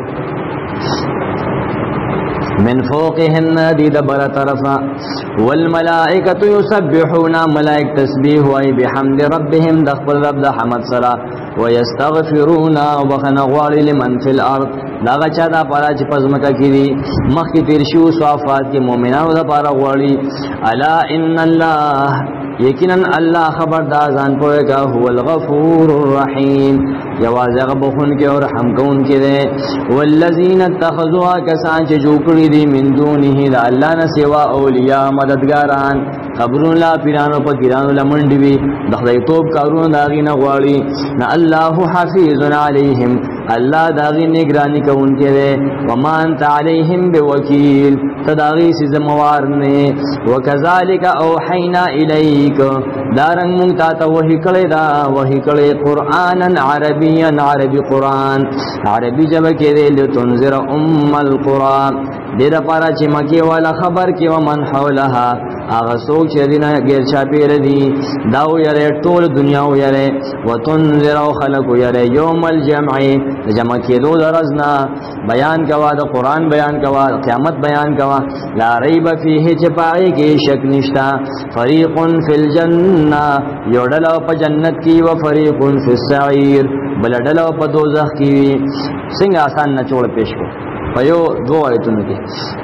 S1: من فوقهن دید بر طرفا والملائکت یسبحون ملائک تسبیح وائی بحمد ربهم دخل رب دا حمد سرا ویستغفرون وبخن غواری لمن فی الارض لاغا چا دا پارا چی پزمکا کی دی مخ کی تیر شو صافات کی مومنان دا پارا غواری الا ان اللہ یقیناً اللہ خبردار جان پوئے گا هو الغفور الرحیم جواز غبخن کے اور رحم کون کے دے والذین اتخذوا کسان چے جوکڑی دی من دونہی دا اللہ نہ سوا اولیاء مددگاران قبرون لا پیرانو پا گرانو لمنڈی بی دخلی توب کارون داغی نغواری نا اللہ حفیظ علیہم اللہ داغی نگرانی کون کے دے وما انت علیہم بوکیل تداغی سی زموارنے وکذالک اوحینا الیک دارنگ منگتا وحی کڑے دا وحی کڑے قرآنا عربیا عربی قرآن عربی جب کے دے لتنذر ام القرآن دے دا پارا چی مکی والا خبر کی ومن حولہا آغا سوک چی دینا گیر چاپیر دی داو یرے طول دنیاو یرے وتنذر خلقو یرے یوم الجمعی جمع کی دو درزنا بیان کوا دا قرآن بیان کوا قیامت بیان کوا لا ریب فیہ چپائی کی شک نشتا فریق فی الجنہ یو ڈلو پا جنت کی و فریق فی السعیر بل ڈلو پا دوزخ کی سنگ آسان نچوڑ پیش کو پیو دو آیتوں کی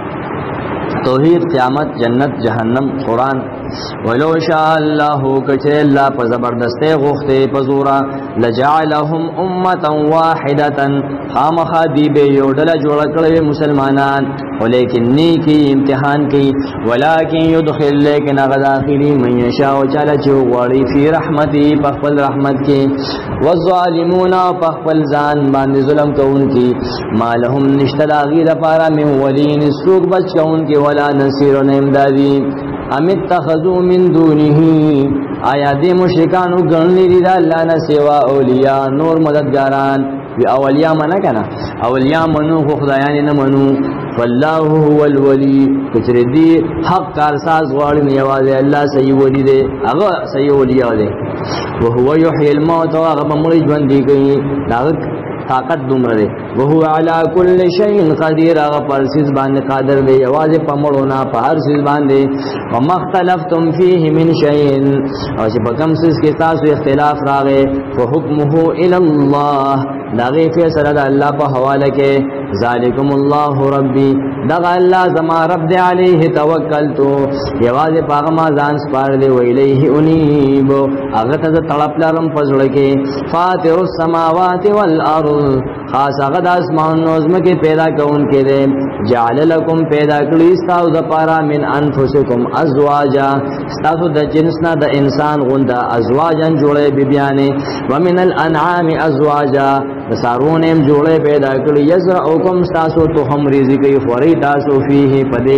S1: توحید قیامت جنت جہنم قرآن ولو شاء اللہ کچھے اللہ پا زبردستے غختے پزورا لجعلہم امتا واحدتا خامخا دیبے یوڈل جوڑکڑے مسلمانان ولیکن نیکی امتحان کی ولیکن یدخل لیکن اغداخلی من یشاء چالا چوغواری فی رحمتی پخپل رحمت کی والظالمون پخپل زان باند ظلم کون کی ما لهم نشتد آغیر پارا من ولین سوک بچ کون کی ولا نصیر و امدادی ام اتخذوا من دونه آیا دی مشرکانو گنلی دی دا اللہ نا سوا اولیاء نور مددگاران وی اولیاء منا کنا اولیاء منو خدایانی نمنو فاللہ هو الولی کچر دی حق کارساز غواری نیوازے اللہ سی ولی دے اگا سی ولیاء دے وہو یحیی الموت و اغا بمرج بندی کئی داغت طاقت دومره دی وهو على كل شيء قدير هغه پر سیز باندې قادر دی یوازې پمړونا په هر سیز باندې ومختلفتم فيه من شيء او چې په کوم سیز کې تاسو اختلاف راغې فحكمه الى الله داغه فیصله د الله په حواله کې ذالکم الله ربي دغه الله زما رب دی علیه توکلت یوازې پاغه ما ځان سپار دی ویلیه انیب هغه ته تړپ لرم پزړه کې فاتر السماوات والارض خاص هغه د اسمان نظم کې پیدا کون کې دے جعل لكم پیدا کړی تاسو د پارا من انفسکم ازواجا تاسو د جنسنا د انسان غوندا ازواجن جوړې بیبیانې ومن الانعام ازواجا سارونم جوړې پیدا کړی یزرعکم تاسو تو هم رزق خوري تاسو فيه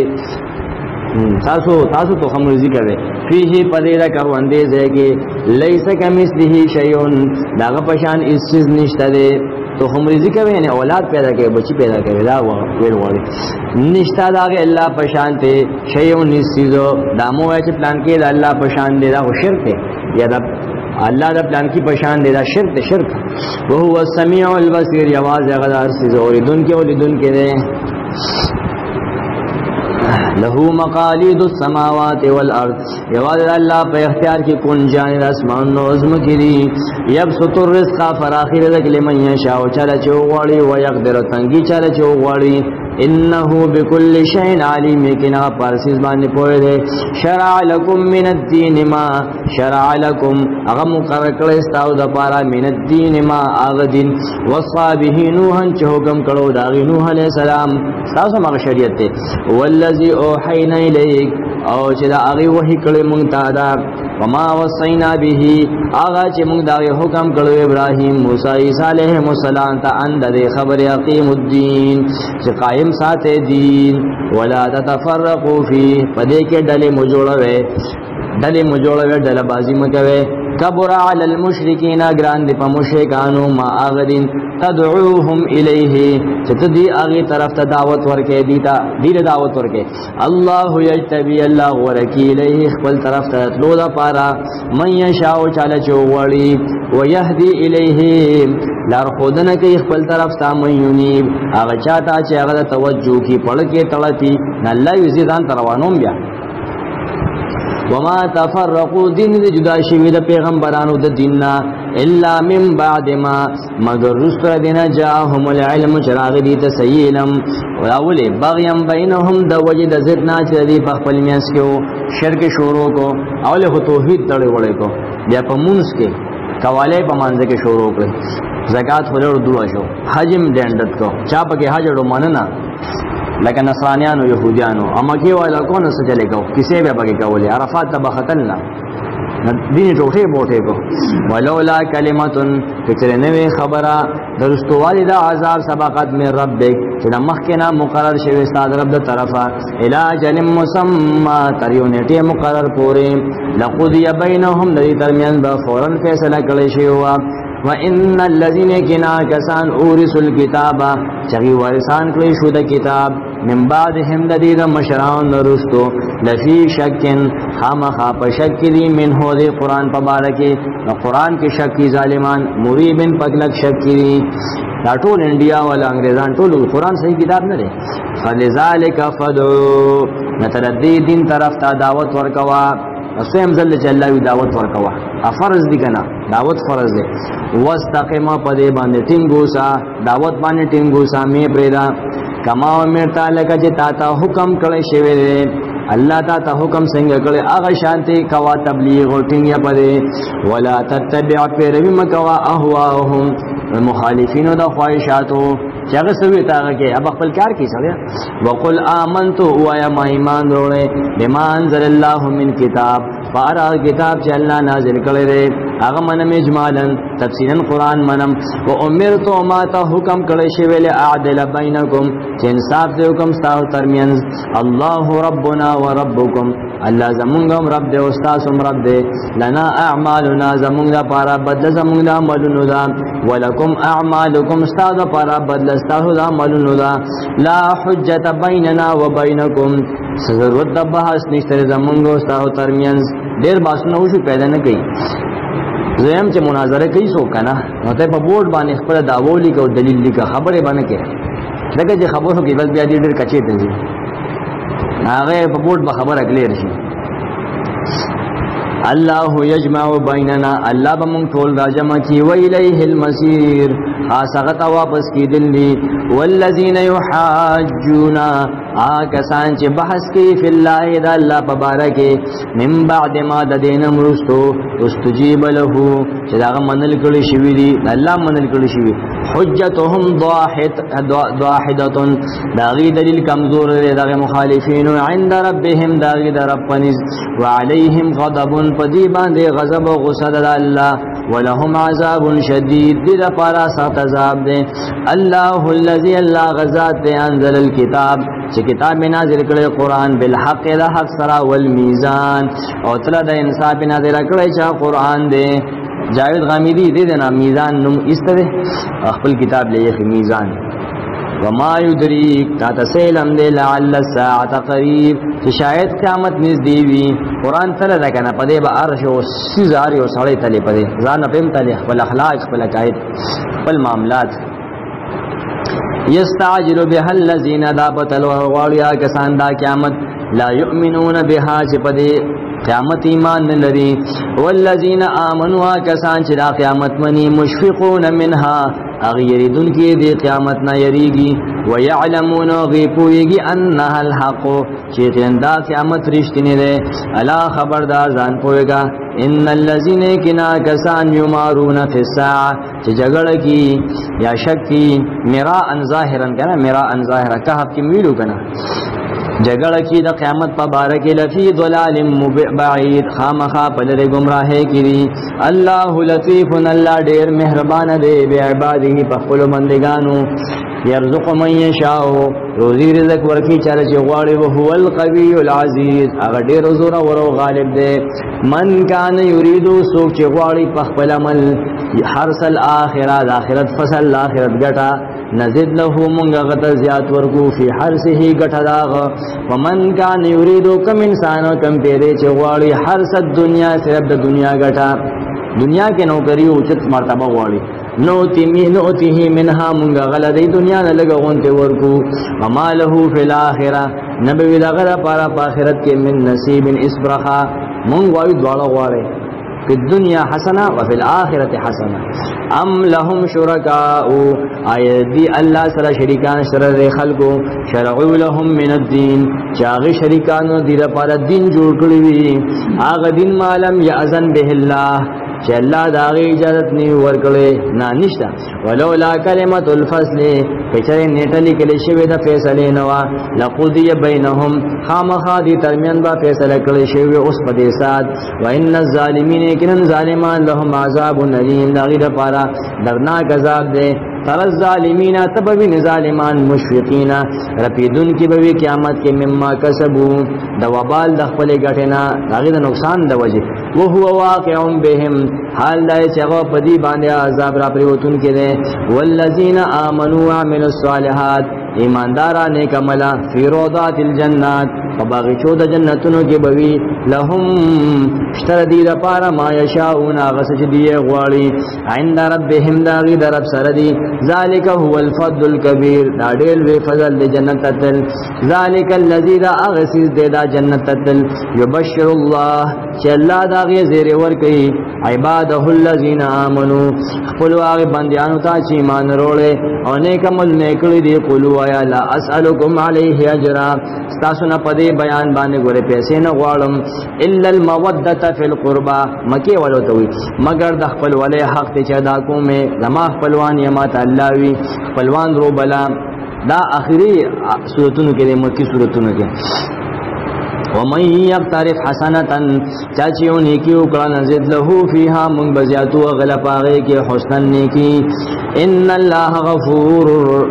S1: پدې تاسو تو هم رزق کوي فيه پدې را کاوندې ځکه لیس کمثله شیء داغه پشان اس چیز نشته ده تو هم رزق کوي نه اولاد پیدا کوي بچی پیدا کوي دا ویل وړي نشته داغه الله پشان ته شیء نسیزو دامو چې پلان کې د الله پشان دی دا شرک دی یا دا اللہ دا پلان کی پشان دے دا شرک شرک وہو السمیع البصیر یواز غدار سے زوردن کے ولدن کے دے لہو مقالید السماوات والارض یواز اللہ پہ اختیار کی کن جانب اسمان نوزم کی دی یبسط الرزق فراخی رزق لمن یشاء چالا چوغواری ویقدر تنگی چالا چوغواری انہو بکل شئین علیم یقینا پارسیز باندې پوئے دے شرع لکم من الدین ما شرع لکم اغم مقرر کرستاو دا پارا من الدین ما آغدین وصابه نوحا چه حکم کرو داغی نوح علیہ السلام ستاسو مغ شریعت تے والذی اوحینا الیک او چه دا آغی وحی کرے منگتا دا وما وصینا به آغا چې موږ دا حکم کړو ابراهیم موسی عیسی علیہ السلام ته ان د خبر اقیم الدین چې قائم ساته دین ولا تتفرقوا فيه پدې کې ډلې مجوړوي ډله بازی مکوي کبر علی المشرکین گران دی په مشرکانو ما اغدین تدعوهم الیه چې تدی اغه طرف ته دعوت ورکې دیتا دعوت ورکې الله یجتبی الله ورکی الیه خپل طرف ته تلو دا پارا من یشاء چاله چوغړی ويهدی الیه لار خودنه کې خپل طرف ته مینیب هغه چاته چې هغه توجه کی پړ کې تړتی الله یزیدان تروانوم بیا وما تفرقوا دین دی جدا شوی د پیغمبرانو د دیننا الا من بعد ما مگر رسل دینا جاءهم العلم چراغ دی تسیلم ولاولی بغیم بینهم د وجد زدنا چې دی په خپل میانس کې شرک شروع کو اوله خو توحید تړي وړي کو بیا په مونږ کې کواله په مانځ کې شروع کړ زکات ولر دعا شو حجم ډندت کو چا پکې حجړو مننه لکه نصرانیانو یهودیانو اما کې والا کون څه چلے کو کسے به بګه کولې عرفات تبختلنا دین ټوټه بوټه کو ولولا کلمتون کچره نوې خبره درستو والد عذاب سبقت من ربک چې مخکنا مقرر شوی استاد رب د طرفه الی اجل مسمى تریونټه مقرر پورې لقضی بینهم د درمیان به فورا فیصله کړی شی و وان الذين كان اورثوا الكتاب چغي ورثان کړی شو د کتاب من بعدهم د دې مشران نرستو لفی شکن خامخا په شک دی من هو د قران په باره کې قران کې شک کی ظالمان مریبن پګلک شک کی دا ټول انډیا ولا انګریزان ټول قران صحیح کتاب نه دی فلذلک فدعوا نتردی دین طرف ته دعوت ورکوا اسویم زل چلاوی دعوت ورکوا فرض دی کنا دعوت فرض دی واستقما پدې باندې ټینګوسا دعوت باندې ټینګوسا می پریدا کما امرتا لکه چې تا ته حکم کړی شوی دی الله تا حکم څنګه کړی هغه شانتي کوا تبلیغ او ټینګیا پدې ولا تتبع پیروي مکوا اهواهم المخالفین د خواهشاتو چاغه سوي تاغه کې اب خپل کار کې سړیا وقل آمنت وایا ما ایمان وروړې بما انزل الله من کتاب فارا کتاب چې الله نازل کړی دی هغه منم اجمالا تفصیلا قران منم او امرت ما ته حکم کړی شی ویل اعدل بینکم چې انصاف دې حکم تاسو ترمنځ الله ربنا وربکم الله زمونږ رب دې او تاسو رب دې لنا اعمالنا زمونږ لپاره بدل زمونږ عملونو دا ولکم اعمالکم استاد لپاره بدل استاسو عملونو دا لا حجت بیننا وبینکم ضرورت د بحث نشته زمونږ او تاسو ترمنځ ډیر باسنه وشو پیدا نه کوي زم چې مناظره کوي سو کنه نو ته په بورډ باندې خپل داوو لیکو دلیل لیکه خبره باندې کې دغه چې خبرو کې بل بیا ډیر کچې ته دي هغه په بورډ به خبره کلیر شي الله یجمع بیننا الله بمون ټول راجمع کی ویلیه المصیر خاصغت واپس کی دلی والذین یحاجون آکسان چې بحث کی فی الله د الله مبارک من بعد ما د دین مرستو استجیب له چې دا منل کړي شوی دی الله منل کړي شوی حجتهم ضاحدة داغی دلیل کمزور دی داغی مخالفین عند ربهم داغی در رب پنیز وعلیهم غضب پدی باندې غضب و غصه د الله ولهم عذاب شدید دی دا پارا سخت عذاب دی الله الذي الله غزاد دی انزل الكتاب چې کتاب نازل کړي قران بالحق د حق سره والمیزان او تل د انصاف نازل کړي چې قران دی جاوید غامیدی دې نه میزان نوم استره خپل کتاب لیکي میزان وما يدريك تاسلم دې لعل الساعه قريب چې شاید قیامت نږدې وي قران سره دا کنه پدې به عرش او سيزار او سړې تلې پدې ځان په تلې خپل اخلاق خپل قائد خپل معاملات يستعجل بها الذين دابتل وغاليا کسان دا قیامت لا يؤمنون بها چې پدې قیامت ایمان لري والذین آمنوا کسان چې دا قیامت منی مشفقون منها اغیریدون کی دی قیامت نہ یریگی ویعلمون غیپویگی انها الحق چې دا قیامت رښتینی ده الا خبردار ځان پويګا ان الذين كنا کسان یمارون فی الساعه چې جګړه کی یا شک کی میرا ان ظاهرا کنه میرا ان ظاهرا کهف کی ویلو کنه جګړه کې د قیامت په باره کې لفی ضلال بعید خامخا پلر گمراه کړي. الله لطیف الله ډیر مهربان دی بعباده په خپل بندگانو. یرزق من یشاء روزی رزق ورکی چاله چې غواړي او هو القوی العزیز هغه ډیر زور او غالب دی. من کان یرید سوک چې غواړي په خپل عمل حرث الاخره د اخرت فصل الاخرت ګټه نزد له مونږه غته زیات ورکو فی حرثه ګټه داغه. ومن کان یرید کم انسان کم پیری چې غواړي حرث الدنیا صرف د دنیا ګټه دنیا کې نوکری او چت مرتبه غواړي نوتیه منها مونږه غلدی دنیا نه لګونته ورکو. وما له فی الاخره نبوی دغه لپاره په آخرت کې من نصیب اسبرخا مونږ وایو دواړه غواړي فی الدنیا حسنه وفي الاخره حسنه. ام لهم شرکاء ایدی الله سره شریکان سره خلقو شرعوا لهم من الدین چاغي شریکانو دې لپاره دین جوړ کړی وي هغه دین مالم یاذن به الله چې الله دا غي اجازه ني ورکړي نه نشته. ولولا کلمۃ الفصل کچره نیټلی کلی شوی د فیصله نوا لقضی بینهم خامخا دي ترمیان با فیصله کړی شوی اوس په دې سات. وان الظالمین کنن ظالمان لهم عذاب الیم دا غي لپاره درناک عذاب دی. تر الظالمین تبوی ظالمان مشفقین رپیدون کی بوی قیامت کې مما کسبو د وبال د خپل غټینا دغه د نقصان د وجه او هو واقع بهم حال دای چې هغه په دې باندې عذاب را پریوتون کې دي. والذین آمنوا وعملوا الصالحات ایمانداران نیک عمل فی روضات الجنات باغچو د جنتونو کې بوي لهم اشتر دی د پاره ما یشاؤون غس چې دی غواړي عند ربهم داغي درب سره دی. ذالک هو الفضل الكبير دا ډېر وی فضل د جنت تل. ذالک الذی دا اغسیز د جنت تل یبشر الله چې الله داغي زیر ور کوي عباده الذین آمنوا خپل هغه بندیانو ته چې ایمان وروړي او نیک عمل نیکړي دی. قولوا یا لا اسالکم علیه اجرا تاسو نه پدې بیان باندې ګوره پیسې نه غواړم الا الموده فی القربى مکه ولوتوي مگر د خپل ولې حق ته ادا کومه زما خپلوان یما تعالی وی خپلوان رو بلا دا اخری سورتونو کې مکی سورتونو کې. ومن یقترف حسنتا چاچیو نیکی وکړه نزد له فیها من بزیاتو غلپاغه کې حسنا نیکی. ان الله غفور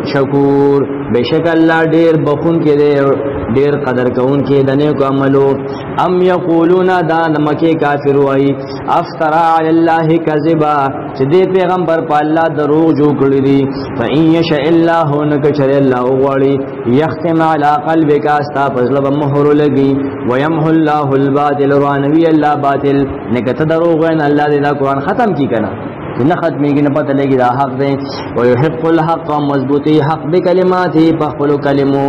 S1: شکور بشک الله ډیر بخون کې ډیر قدر کون کې دنه کو عملو. ام یقولون دا مکه کافر وای افترا علی الله کذبا چې دې پیغمبر په الله دروغ جوړ کړی دي. فإن یشاء الله نکشر الله غواړي یختم علی قلبک استا فضل بمهر لګي ويمحو الله الباطل وانوی الله باطل نکته دروغ ان الله دې دا قرآن ختم کی کنا نہ ختمی کی نہ پتہ لگی دا حق دے. ويحق الحق مضبوطی حق بکلماته بخل کلمو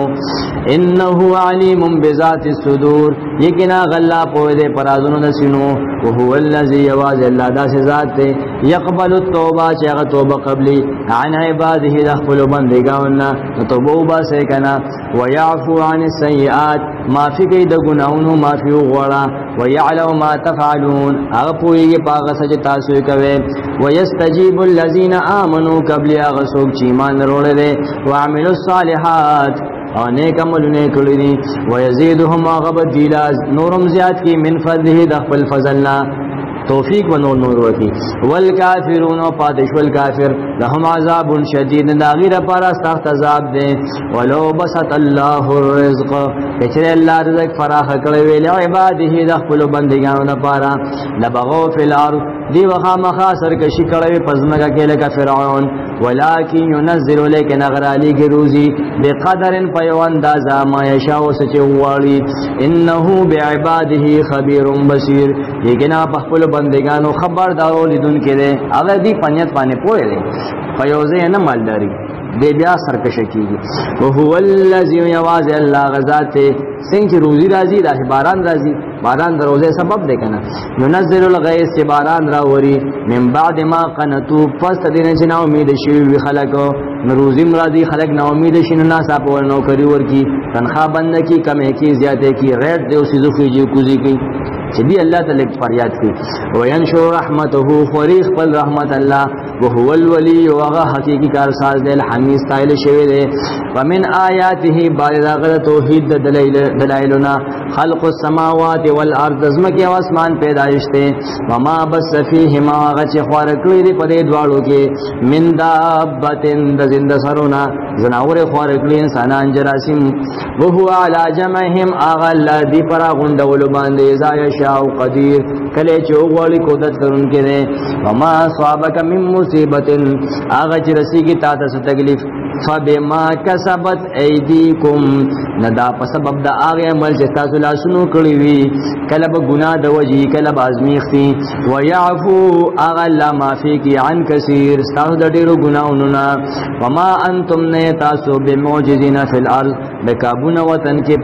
S1: انه علیم بذات الصدور یقینا غلا پوی دے پرازونو دسینو. وهو الذي يواز الله دا ذات دے يقبل التوبه چاغه توبه قبلی عن عباده دخل بندگاونا توبه سے کنا. ويعفو عن السيئات معافی کوي د ګناونو معافی وغواړه. ويعلم ما تفعلون هغه پویږي پاغه سچ تاسو کوي. ويستجيب الذين آمنوا قبل هغه څوک چې ایمان وروړي دي وعملوا الصالحات او نیک عملونه کړی دي. ويزيدهم غبديلا نورم زیات کی من فضله د خپل فضلنا توفیق و نور وکی. والکافرون پادش والکافر لهم عذاب شدید داغیر پارا سخت عذاب دے. ولو بسط الله الرزق کچر اللہ رزق فراخ کړی ویل عباده د خپل بندگانو لپاره لبغوا فی الارض دی وخا مخا سرکشی کړی پزماګه کې لکه فرعون. ولکن ينزل لیکن غرالی کی روزی بقدر پیوان دازا ما یشاء سچ والی. انه بعباده خبیر بصیر یقینا په خپل بندگانو خبردارو لیدون کې ده. هغه دی پنیت باندې پوهه ده فیوزه نه مالداری دے بیا سرکش کیږي. وهو الذی یواز الله غزات څنګه روزی راځي د باران راځي باران د روزه سبب ده کنه. ينزل الغیث باران راوري من بعد ما قنطوا پس دینه چې نو امید شي وی خلکو روزی مرادی خلق نو امید شي نه صاحب ور نو کری ور کی تنخواه بند کی کم کی زیاته کی ریټ دے اسی زخی جو کوزی کی چې دی الله تعالی فریاد کوي وینشر رحمته فریق بل رحمت الله وهو الولي وغه حقيقي کارساز دی الحمید استایل شوی دی ومن آیاته بعد توحید دلائلنا خلق السماوات والارض زمکه او اسمان پیدائش ته وما بس فيهما غچ خوار کړی دی په دې دواړو کې من دابتن د زنده سرونا زناور خوار کړی انسانان جراسم وهو على جمعهم اغل دی پر غوندول باندې ځای شاو قدیر کله چې وغوړي قدرت کرونکي دی وما صابك من مصیبت اغه چې رسیږي تا ته تکلیف فبما کسبت ایدیکم ندا په سبب د هغه عمل چې تاسو لاسونو کړی وي کله به ګناه د وجې کله به ازمیختي ويعفو اغه لا معافي کی عن کثیر تاسو د ډیرو ګناہوں نه وما انتم نه تاسو بمعجزین فی الارض د کابونه وطن کې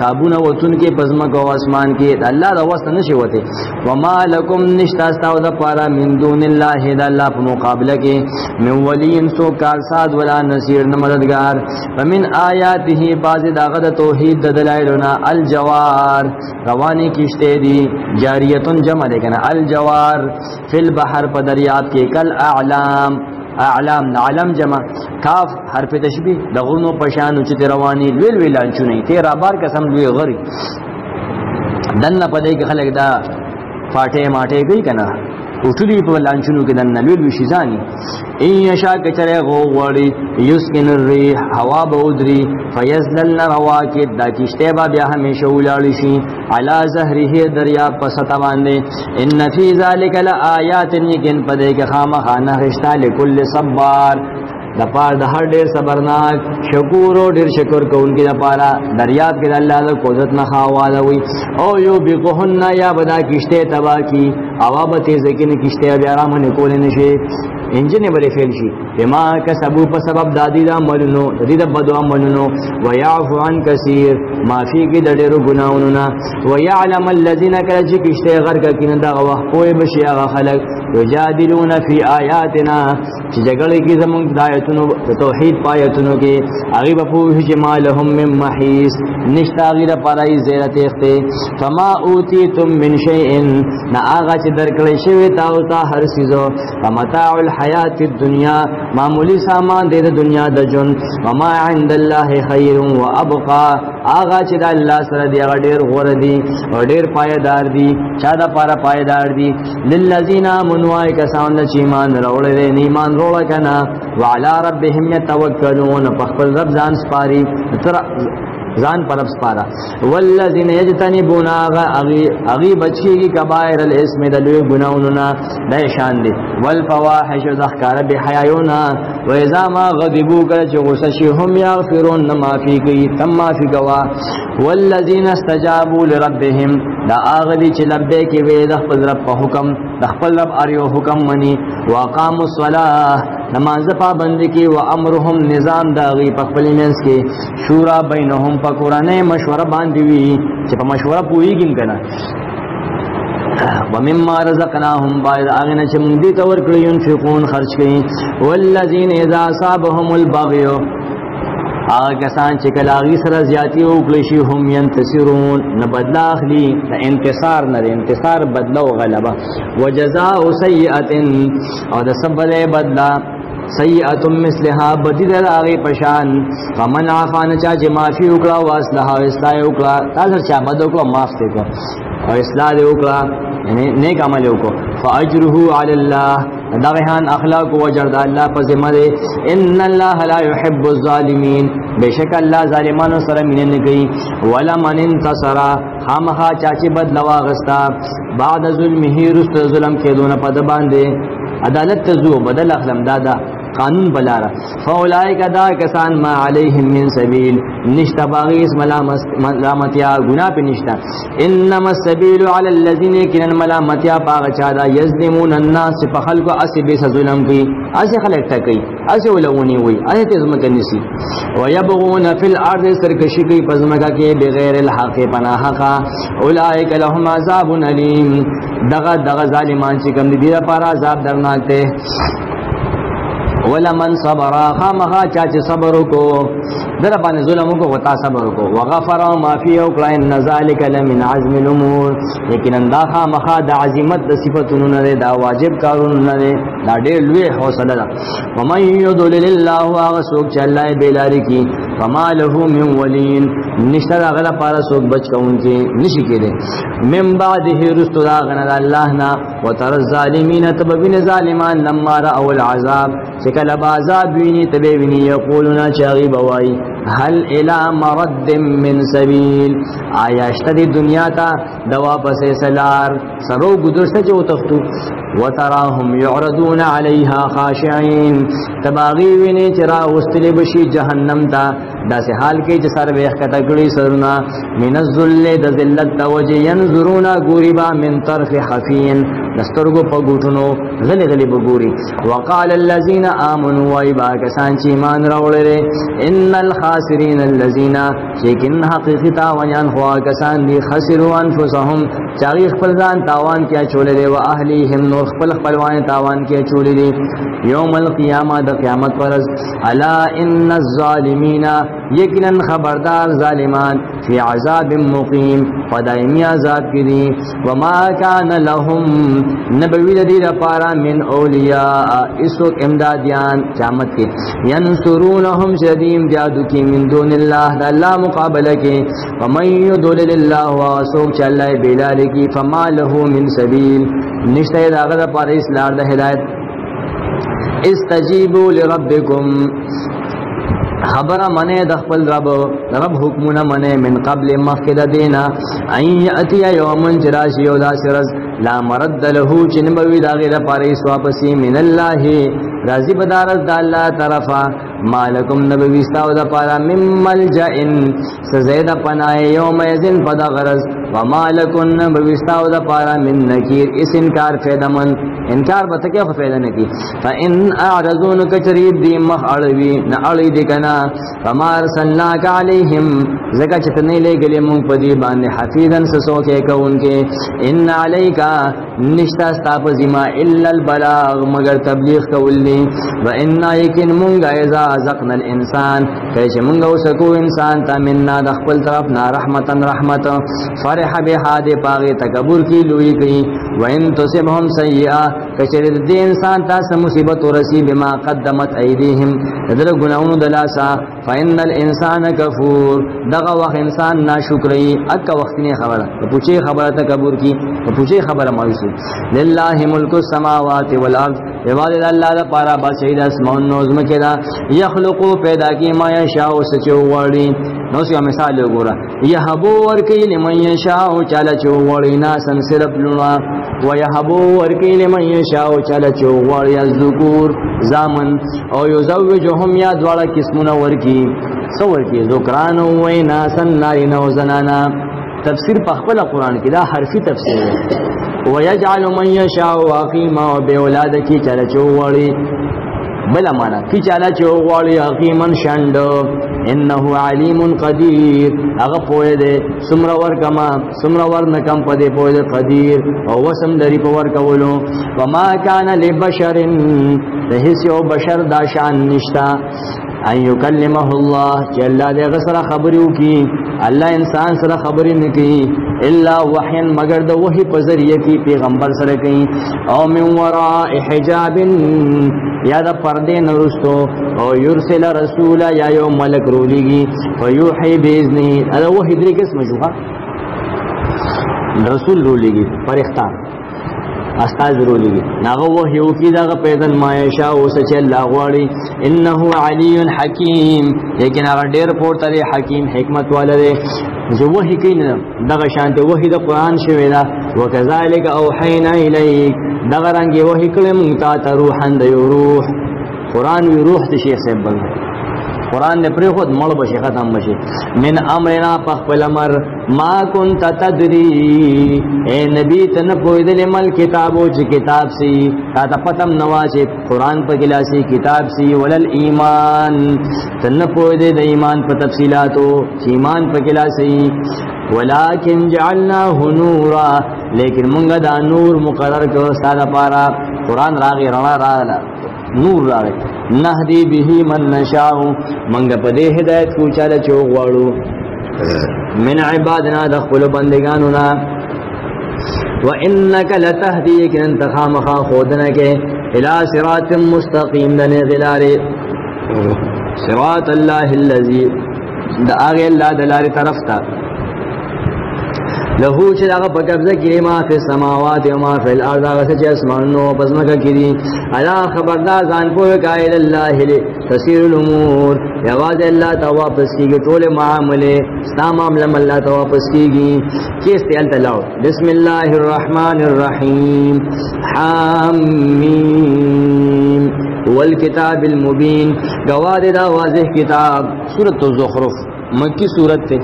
S1: پزمک او اسمان کې الله د واسطه نشي وته وما لكم نشتا تاسو د پارا من دون الله د الله په مقابله کې من ولی سو کارساز ولا نصير مددگار ومن آیاته بعض داغه توحید د دلایلنا الجوار روانی کشته دی جاریتن جمع ده کنه الجوار فی البحر په دریاب کې کل اعلام علم جمع کاف حرف تشبیه د غونو پشان چې رواني ویل ویلان چونی 13 بار قسم لوی غری دنه پدې کې خلک دا فاټه ماټه کوي کنه وټلی په لانچونو کې دنه لوی شيزاني ان یشا کچره غوړی یسکن الريح هوا بودری فیزلن رواکد دا کشته با بیا همیشه ولاړ شي علی زهره دریا په ستا باندې ان فی ذلک لآیات یقین پدې کې خامخانه رشتہ لكل صبار د پاره د هر ډیر صبرناک شکور او ډیر شکر کوونکی د پاره دریاب کې الله د قدرت نه خواله وي او یو بقهن یا بدا کشته تبا کی اوابته زکین کشته بیا رامن کول نشي انجن بل فعل شي بما کسبو په سبب دادی دا عملونو دې د بدو عملونو ويعفو عن كثير معافي کې د ډیرو ګناہوں نه ويعلم الذين كرج کشته غرق کینه دا وه کوئی بشي هغه خلق یجادلون فی آیاتنا چې جګړه کې زموږ دایتونو توحید پایتونو کې هغه په پوه جمالهم من محیص نشتا غیر پرای زیرت اخته فما اوتیتم من شیء نا هغه چې درکړې شوی تاسو ته هر سيزو فمتاع الحیات الدنیا معمولی سامان د دنیا د جون وما عند الله خیر وابقى هغه چې د الله سره دی هغه ډیر غوړ دی او ډیر پایدار دی چا د پاره پایدار دی للذین منوای کسان چې ایمان راوړل دي ایمان روړه کنا وعلى ربهم يتوکلون فخبر رب ځان سپاری تر ځان پرب سپارا والذین یجتنبون اغي بچی کی کبائر الاسم دلوی گناہوں د شان دي والفواحش ذکر بحیاونا و اذا ما غضبوا کله چې غصه شي هم یغفرون ما فی کی تم فی گوا والذین استجابوا لربهم دا اغلی چې لبه کې وې د خپل رب په حکم د خپل رب اړیو حکم منی واقاموا الصلاه نماز پابند کی و امرهم نظام داغي په خپل منځ کې شورا بینهم په قرانه مشوره باندې وی چې په مشوره پوریږي کنه ومما رزقناهم بعد اغنه چې موږ دې تور کړی ينفقون خرج کړي والذین اذا اصابهم البغي آگا کسان چې کلاغی سره زیاتی او کلشی هم ینتصرون نبدلا اخلی انتصار نه انتصار بدلا او غلبه وجزاء سیئه او د سبل بدلا سیئه مثلها بدی د هغه پشان فمن عفان چا چې معافی وکړه او اصلاح او اصلاح وکړه تاسو چا بد وکړه معاف وکړه او اصلاح وکړه یعنی نیک عمل وکړه فاجره علی الله دغهان اخلاق و جرد الله په ذمہ ده ان الله لا يحب الظالمین بشک الله ظالمانو سره مینه نه کوي ولا من انتصر خامخا چاچی بدلا واغستا بعد ظلمه رست ظلم کې دونه په د باندې عدالت تزو بدل اخلم دادا قانون بلارا فاولائک دا کسان ما علیہم من سبیل نشتا باغیس ملامتیا گناہ پہ نشتا انما السبیل علی اللذین کنن ملامتیا پاغ چادا یظلمون الناس پخلق اسی بیس ظلم کی اسی خلق تکی اسی علونی ہوئی اسی تزمک نسی ویبغون فی الارض سرکشی کی پزمکا کے بغیر الحق پناحقا اولائک لهم عذاب علیم دغا ظالمان چکم دی دیدہ پارا عذاب درناک تے ولمن صبر خامخا چاچ صبر کو در باندې ظلم کو وتا صبر کو وغفر ما فی او کلا ان ذلک لمن عزم الامور لیکن دا خامخا د عظمت د صفاتونو نه دا واجب کارونه نه دا ډېر لوی حوصله ده ومن یضلل الله واسوک چې الله بیلاری کی فما له من ولی نشتر غلا پارا سوک بچ کون کے نشی کے دے من بعده رستو دا غنا اللہ نا وتر الظالمین تببین ظالمان لما رأوا العذاب چکل بازاب وینی تبی وینی یقولنا چاغی بوائی هل الى مرد من سبیل آیا اشتدی دنیا تا دوا پس سلار سرو گدرست جو تختو وتراهم يعرضون عليها خاشعين تباغي ویني چرا وستلی بشي جهنم تا داسې حال کې چې سر ویخ کټکړي سرنا من الذل د ذلت توجه ينظرون غوربا من طرف خفين دسترګو په ګوټونو غلي غلي بګوري وقال الذين امنوا وایبا کسان چې ایمان راوړل ان الخاسرين الذين لیکن حقیقت تاوان خوا کسان دي خسروا انفسهم چاغي خپل ځان تاوان کیا چولې او اهليهم نور خپل خپلوان تاوان کیا چولې یوم القیامه د قیامت پرز الا ان الظالمین یقینا خبردار ظالمان فی عذاب مقیم فدائمی عذاب کی دی وما کان لهم نبوی دی لپارا من اولیاء اس وقت امدادیان قیامت کے ینصرونهم شدیم جادو کی من دون اللہ دا اللہ مقابلہ کے ومن یضلل اللہ واسوک چلائے بیلال کی فما له من سبیل نشتہ داغت پارا اس لار دا ہدایت استجیبوا لربکم خبر منے دخل رب حکمنا منے من قبل مخد دینا این یأتی یومن چراشی و دا سرز لا مرد له چنبوی دا غیر پاریس واپسی من اللہ راضی بدارت دا اللہ طرفا مالکم نبویستاو دا پارا من ملجئن سزید پنائے یوم یزن پدا غرز ومالکن نبویستاو دا پارا من نکیر اس انکار فیدمن انکار بتکے خو فیدہ نکی فان اعرضون کچرید دی مخ اڑوی نعڑی دکنا فما ارسلناک علیہم زکا چتنے لے گلے مونگ پدی باندے حفیظن سسوکے کون کے ان علیکا نشتا ستاپ زما الا البلاغ مگر تبلیغ کول دی وإنا یکن مونگا اذا زقنا الانسان کیچے مونگا اسکو انسان تا مننا دخپل طرفنا رحمتا رحمتا فرح بحاد پاغی تکبر کی لوئی کی وإن تصبهم سیئا کچر دی انسان تا سمصیبت رسی بما قدمت ایدیہم در گناون دلاسا فإن الانسان کفور دغا وقت انسان ناشکری اکا وقت نہیں خبر پوچھے خبر تکبر کی پوچھے خبر مایوسی للہ ملک السماوات والارض عبادت اللہ دا پارا بادشاہی دا اسمان نوزم کے دا یخلقو پیدا کی ما یشاء سچو وڑی نوز کا مثال لے گورا یحبو ورکی لمن یشاء چالا چو وڑی ناسن صرف لنا ویحبو ورکی لمن یشاء چالا چو وڑی الذکور زامن او یزوجهم یا دوارا کسمنا ورکی سو ورکی ذکران وی ناسن ناری نو زنانا تفسیر پخبل قرآن کی دا حرفی تفسیر ہے ويجعل من يشاء عقيما وبأولاد کی چلا چوڑی بلا مانا کی چلا چوڑی عقیما شند انه علیم قدیر اغه پوی دے سمرور کما سمرور نکم پدے پوی دے قدیر او وسم دری پور کولو وما كان لبشر رہس او بشر دا شان نشتا ان یکلمه الله کہ اللہ دے غسر خبریو کی اللہ انسان سره خبری نکی الا وحی مگر د وحی په ذریعہ کی پیغمبر سره کئ او من وراء حجاب یا د پردے نرستو او یرسل رسولا یا یو ملک رولیگی فیوحی باذنی دا وحی دری قسم شوها رسول رولیگی فرشتہ استاد رولیگی ناغه وحی او کی دا پیدل ما یشاء او سچ الله غواړي انه علی حکیم لیکن هغه ډیر پورته حکیم حکمت والے جو وحی کین دغه شانته وحی د قران شوی دا وکذالک اوحینا الیک دغه رنگي وحی کلم تا روحن د روح قران وی روح د شیخ صاحب بل قرآن نے پری خود مڑ بشی ختم بشی من امرنا پخپل امر ما کنت تدری اے نبی تن پویدل مل کتابو چی کتاب سی تا تا پتم نواچے قرآن پا کلاسی کتاب سی ولل ایمان تن پویدل ایمان پا تفصیلاتو چی ایمان پا کلاسی ولیکن جعلناہ نورا لیکن منگا دا نور مقرر کرو سادہ پارا قرآن راغی رنا راغلا نور راغی نهدی به من نشاء منګ په دې هدایت کو چاله چوغواړو من عبادنا دخل بندگانو نا وانك لتهدي كن تخامخا خودنك الى صراط مستقيم دنے غلارے صراط الله الذي دا اغه الله دلار طرف تا لہو چې هغه په قبضه کې ما فی السماوات و ما فی الارض هغه چې اسمانو پس مکه کړي الا خبردار ځان په قائل الله له تسیر الامور یواز الله ته واپس کیږي ټول معاملې ستا معاملې الله ته واپس کیږي کیس ته الله بسم الله الرحمن الرحیم حمیم والکتاب المبین گواد دا واضح کتاب سورۃ الزخرف مکی سورۃ ته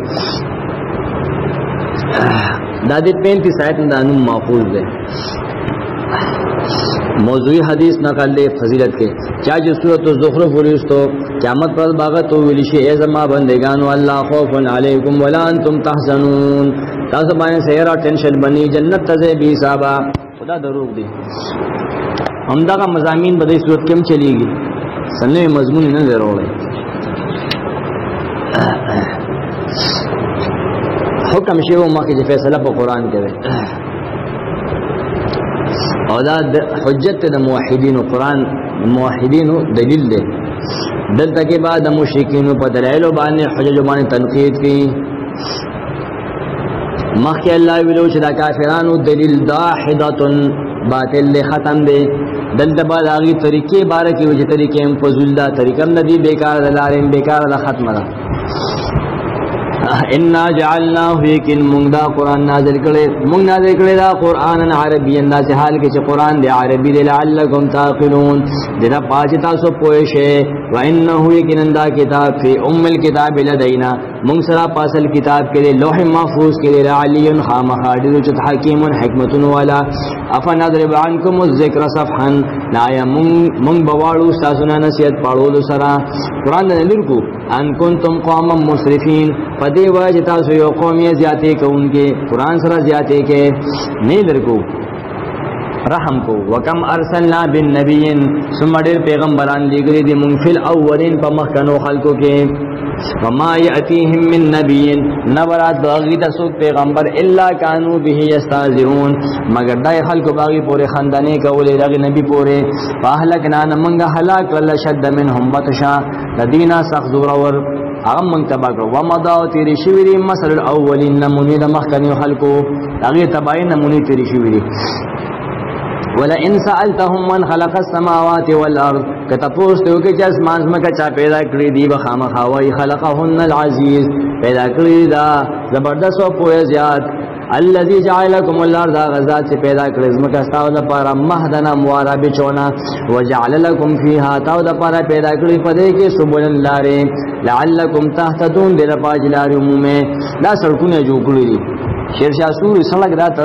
S1: دادی 35 آیت اندانو معقول دے موضوعی حدیث نقل لے فضیلت کے چاہے سورۃ الزخرف ولیستو قیامت پر باغت تو ولیشی اے زما بندگانو اللہ خوف علیکم ولا انتم تحزنون تاسو باندې سیرا ٹینشن بنی جنت تزے بی صحابہ خدا دروغ دی ہمدا کا مضامین بدی صورت کم چلی گی سننے مضمون نہ ضرور ہے حکم شیو ما کی فیصلہ په قران کې ده او دا حجت د موحدین قران موحدین دلیل ده دلته کې بعد مشرکین په دلایل باندې حجج باندې تنقید کی مخکې الله ویلو چې دا کافرانو دلیل داحدۃ باطل ختم ده دلته بعد هغه طریقې باره کې وجه طریقې هم فضل دا طریقې هم ندی بیکار دلارین بیکار د ختم ده انا جعلناه یقین مونږ دا قران نازل کړي مونږ نازل کړي دا قران عربی انداز حال کې چې قران دی عربی دی لعلکم تعقلون دا پاج تاسو پوه شئ و انه یقین دا کتاب فی ام الكتاب لدینا مونږ سره پاسل کتاب کې لوح محفوظ کې علی خامخادر چې حکیم حکمت والا افنضرب عنکم الذکر صفحا لا مونږ بواړو تاسو نه نصیحت پاړو سره قران نه لرکو ان کنتم قوما مسرفین پدې واجب تاسو یو قومي زیاتې کوونکې قران سره زیاتې کې نه لرکو رحم کو وکم ارسلنا بالنبیین ثم ډېر پیغمبران لګري دي مونږ فل اولین په مخکنو خلکو کې وما یاتیهم من نبیین نبرات باغی تاسو پیغمبر الا کانوا به یستهزئون مگر دای خلکو باغی پورې خندانې کولې دغه نبی پورې فاهلکنا منګه هلاک ول شد منهم بطشا لدینا سخذور ور اغم من تباک و مضا تیری شویری مثل الاولین نمونی دا مخکنی خلقو اغیر تبائی نمونی تیری شویری ولئن سألتهم من خلق السماوات والارض کتپوس دیو کہ چاس مانزمکا چا پیدا کری دی بخام خوائی خلقهن العزیز پیدا کری دا زبردست و پوی زیاد الذي جعلكم الارض غزات سے پیدا کړ زمکا تاسو د پاره مهدنا موارا بچونا وجعل لكم فيها تاسو د پاره پیدا کړی پدې کې سبحان الله لعلكم تهتدون د پاجلار عمومه دا سړکونه جوړ کړی دي شیرشاه سور سړک راته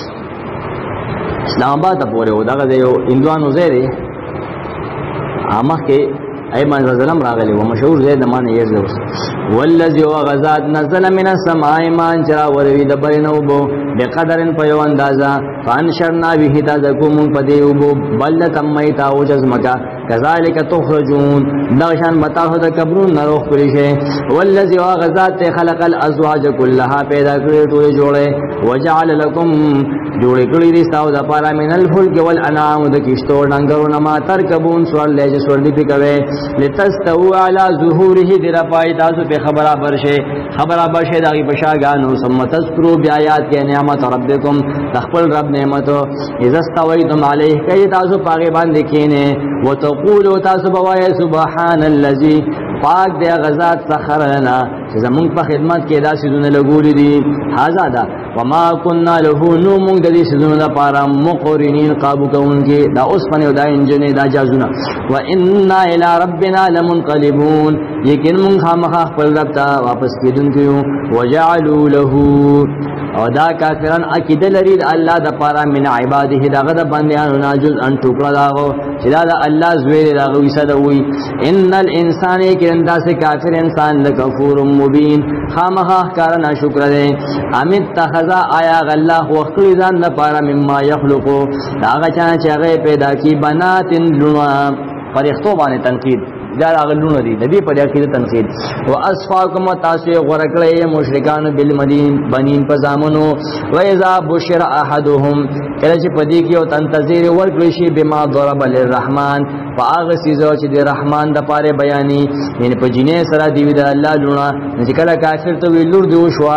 S1: اسلام آباد ته پورې و دغه یو اندوانو زیری امه کې ایمان زلم راغلی و مشهور زید معنی یې زوس والذي وغزاد نزل من السماء ایمان چرا وروي د بینو بو بقدرن په یو اندازا فانشرنا به تذکم پدیوبو بلت میتا او جزمکا کذالک تخرجون دغشان متاو د قبرون نروخ کړی شه والذي وغزاد خلق الازواج كلها پیدا کړی ټول جوړه وجعل لكم جوړ کړی دي تاسو د پاره من الفلك والانعام د کشتو ډنګرو ما ترکبون سوړ لږ سوړ دی پکوي لتستووا على ظهوره در پای تاسو په خبره برشه دغه بشاګانو ثم تذكروا بیاات کې نعمت ربکم تخپل رب نعمتو اذا استویتم علیه کای تاسو پاګه باندې کینه وتقولوا تاسو بوای سبحان الذي پاک دی غزاد سخر لنا چې زمون په خدمت کې دا سيزونه لګولې دي آزادا وما كنا له نو مونږ د دې سيزونه لپاره مقرنين قابو کوونکې دا اوس باندې دا انجن دا جازونه وان الى ربنا لمنقلبون یقین مونږ خامخا خپل رب ته واپس کېدونکو وجعلوا له او دا کافران عقیده لري الله د پاره من عباده دغه د بندیانو ناجز ان ټوکړه داغو چې دا الله زویر داغو وساده وي ان الانسان کیندا سے کافر انسان لکفور مبین خامخا کار ناشکر دے امت تخذا آیا الله وخلی ځان د پاره مما یخلقو داغه چا چې هغه پیدا کی بناتن لنا فرښتو باندې تنقید دا غلونه دي د دې په عقیده تنقید واسفاکم تاسو غرقلې مشرکان بالمدین بنین په زامنو و اذا بشر احدهم کله چې پدې کې او تنتظر ورکړي شي بما ضرب للرحمن فاغ سيزو چې د رحمان د پاره بیانې یعنی په جنې سره دی د الله لونه چې کله کافر ته ویلور دی شو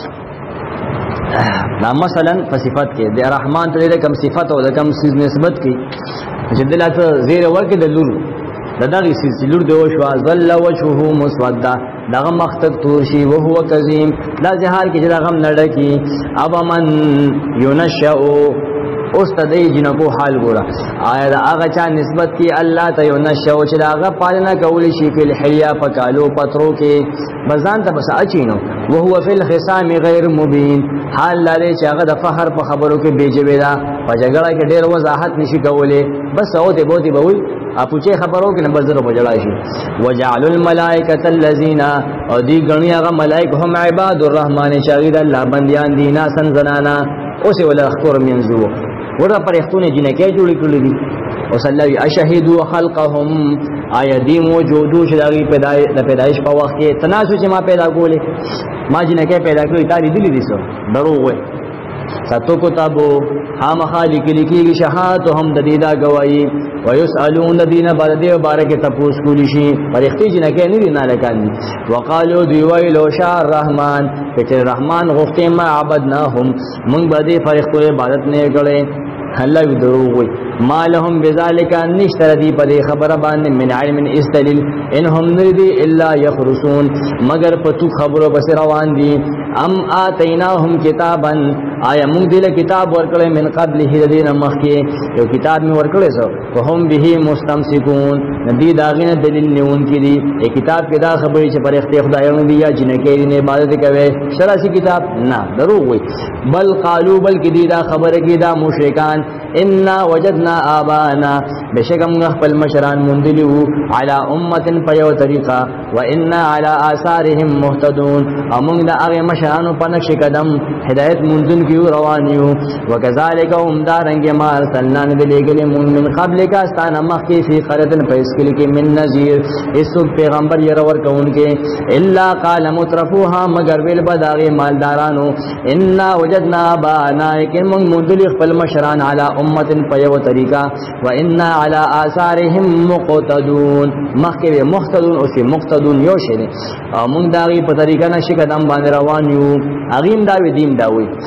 S1: دا مثلا په صفات کې د رحمان ته د کم صفات او د کم سیز نسبت کې چې دلته زیر ورکې د لور دغه سلسلور دی شو ظل وجهه مسودا دغه مختک تور شي او هو کظیم لا جهال کې دغه نړکی اب من ينشأ اوس تدې جنکو حال ګوره آیا دا هغه چا نسبت کی الله ته ينشأ چې هغه پالنه کولی شي په الحلیا پکالو پترو کې بزان ته بس اچینو او هو فی الخصام غیر مبین حال لري چې هغه د فخر په خبرو کې بیجوي دا په جګړه کې ډېر وضاحت نشي کولای بس او دې بوتي بوي اپو چې خبرو کې نمبر 0 بجړای شي وجعل الملائکه الذین او دی غنی هغه ملائک هم عباد الرحمن شاهد الله بندیان دینا سن زنانا اوسه ولا اخبر منزو ورته پر اختونه جنکه جوړی کړی دي او صلی الله اشهدوا خلقهم آیا دی موجودو چې دغه پیدایش په وخت کې تناسو چې ما پیدا کولې ما جنکه پیدا کړی تاری دي دي سو دروغ وای ساتو کتابو هم خالق لکی شهادت هم د دې دا گواہی ويسالون الذين بعد بارک تپوس کولی شي فرښتې جنکه نه دي نه لکان وقالو دی ویلو شاء الرحمن چې رحمان غفته ما عبدناهم من بعد فرښتو عبادت نه کړي الله وی دروغ وي ما لهم بذلك نشتر دی پر خبر باندې من علم استدل انهم نردی الا يخرسون مگر پتو خبرو بس روان دي ام اتیناهم کتابا آیا موږ دله کتاب ورکړې من قبل هدین مخکې یو کتاب می ورکړې سو فهم به مستمسکون ندی داغینه دلیل نیون کړي ای کتاب کې دا خبرې چې پر اختیار خدایانو دی یا جنکې نه عبادت کوي شرعي کتاب نه دروغ وي بل قالو بل کې دی دا خبره کې دا مشرکان ان وجدنا آبانا بشکم خپل مشران مندلیو علی امه پیو طریقہ وان علی آثارهم مهتدون امون دا هغه مشرانو په نقش قدم هدایت منزل کیو روانیو وکذالک هم دارنګ ما ارسلنا نبیګل من قبل کا استان مخکی فی قرتن پیسکل کې من نذیر اس پیغمبر ير ور کون کې الا قال مترفوها مگر ویل بداغه مالدارانو ان وجدنا آبانا کہ من مندل خپل مشران علی امه پیو طریقہ وان علی آثارهم مقتدون مخکی مقتدون او سی مقتدون یو شه مونږ داغي په طریقه نشي قدم باندې روان یو اغیم دا وی دین دا وی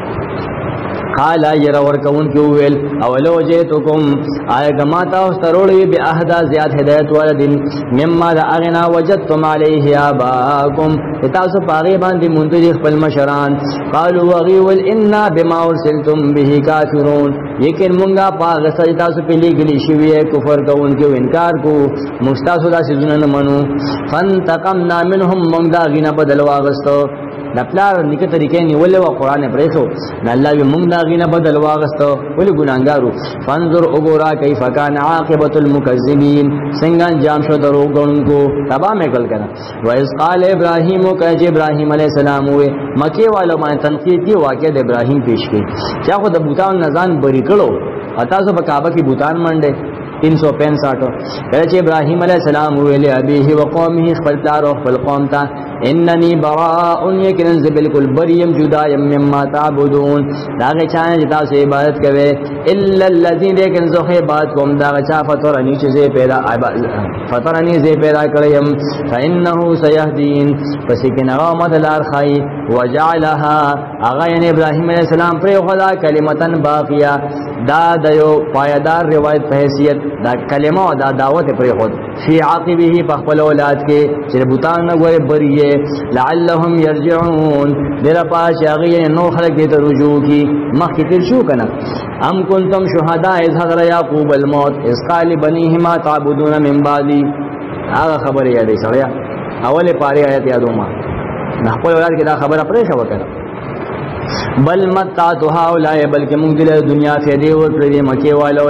S1: قال ير ورکون کی ویل اولو جئتکم آیا گماتا استروړي به احدا زیات هدایت ولدین مما دا اغنا وجدتم علیه اباکم تاسو پاغي باندې مونږ خپل مشران قالوا وغيول انا بما ارسلتم به کافرون یقین مونږه پاغ سجدا سو پلی گلی شوی کفر کوون کیو انکار کو مستاسو دا سيزونه نه منو فانتقمنا منهم مونږ دا غینا بدل واغستو دپلار نکه طریقې نیولې و قران پرېخو نه الله یې مونږ دا غینه بدل واغستو ولې ګناګارو فانظر وګورا کیف کان عاقبت المکذبین څنګه انجام شو دروغونکو تبا مې کل کړه و اذ قال ابراهیم کج ابراهیم علیہ السلام وې مکه والو باندې تنقید دی واقع د ابراهیم پیش کړي چې خو د بوتان نزان بری کړو اته سو په کعبه کې بوتان منډه 365 کله چې ابراهیم علیہ السلام ویل ابيه وقومه خپل پلار او خپل قوم ته انني براء یقینا ز بالکل بریم جدا یم مما تعبدون دا چا چې تاسو عبادت کوي الا الذين يكن ذو عبادت کوم دا چا فطرني چې پیدا فطرني زه پیدا کړم فانه سيهدين پس کې نغمت لار خای وجعلها اغه یعنی ابراهیم علیہ السلام پر خدا کلمتن باقیہ دا دیو پایدار روایت په حیثیت دا کلمه او دا دعوت پر خود فی عاقبه په خپل اولاد کې چې بوتان نه غوړي بریه لعلهم يرجعون دره پاش هغه نو خلق دې ته رجوع کی مخکې تر شو کنه ام کنتم شهداء اذ حضر یعقوب الموت اذ قال بنیه ما تعبدون من بعدی هغه خبره یادې سره اوله پاره آیت یادو ما نه خپل اولاد کې دا خبره پرې شو کړه بل متعت هؤلاء بلکې موږ د دنیا فائدې ورکړې مکه والولا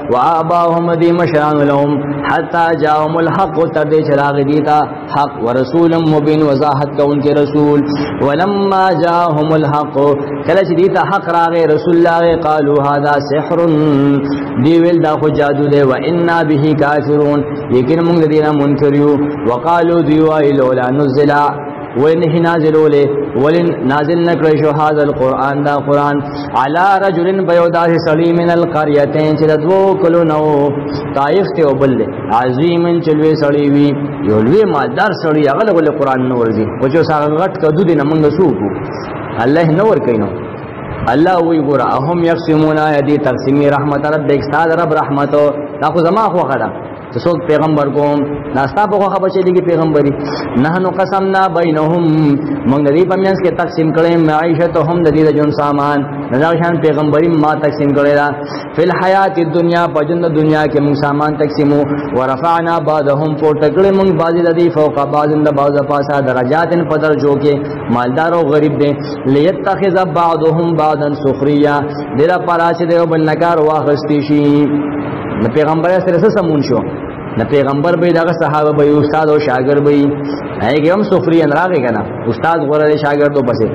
S1: وآباهم دی مشران لهم حتی جاءهم الحق تردی چراغ دیتا حق ورسول مبین وضاحت کا ان کے رسول ولما جاءهم الحق کلچ دیتا حق راغ رسول لاغ قالوا هذا سحر دیویل دا خود جادو دے وإنا به کافرون لیکن منگ دینا منکریو وقالوا دیوائی لولا نزلا وَإِنْهِ نَازِلُوا لِي وَلِنْ نَازِلْ نَكْرَشُ هَذَا الْقُرْآنِ دا قرآن عَلَى رَجُلٍ بَيُودَاسِ صَلِي مِنَ الْقَرْيَتَيْنِ چِلَدْوو کلونو طائف تے وبلے عظیمن چلوے سڑیوی یولوے مالدار سڑی اغلق قرآن نور دی وچو ساغت کدو دی نمنگ سوکو اللہ نور کینو اللہ وی گورا اهم یقسمون آیدی تقسیمی رحمت رب اکستاد رب رحمتو ناکو زمان خواہ خدا تسوک پیغمبر کوم ناستا پا خواہ بچے لگی پیغمبری نحنو قسمنا بینہم منگ ندی پمینس کے تقسیم کریں معیشتہم ندی جن سامان نداغشان پیغمبری ما تقسیم کرے دا فی الحیات الدنیا پا جند دنیا کے منگ سامان تقسیمو ورفعنا بعدہم پورتکڑے منگ بازی لدی فوقا بازند باز پاسا درجات پدر جو کے مالدار و غریب دے لیتخذ بعضهم بعضا سخریا دیرا پاراچ دے و بلنکار واخستیشی نہ پیغمبر سے سمون شو نہ پیغمبر بھئی داغ صحابہ بھئی استاد و شاگرد بھئی ہے کہ ہم سفری انراغے کنا استاد غرد شاگرد و پسے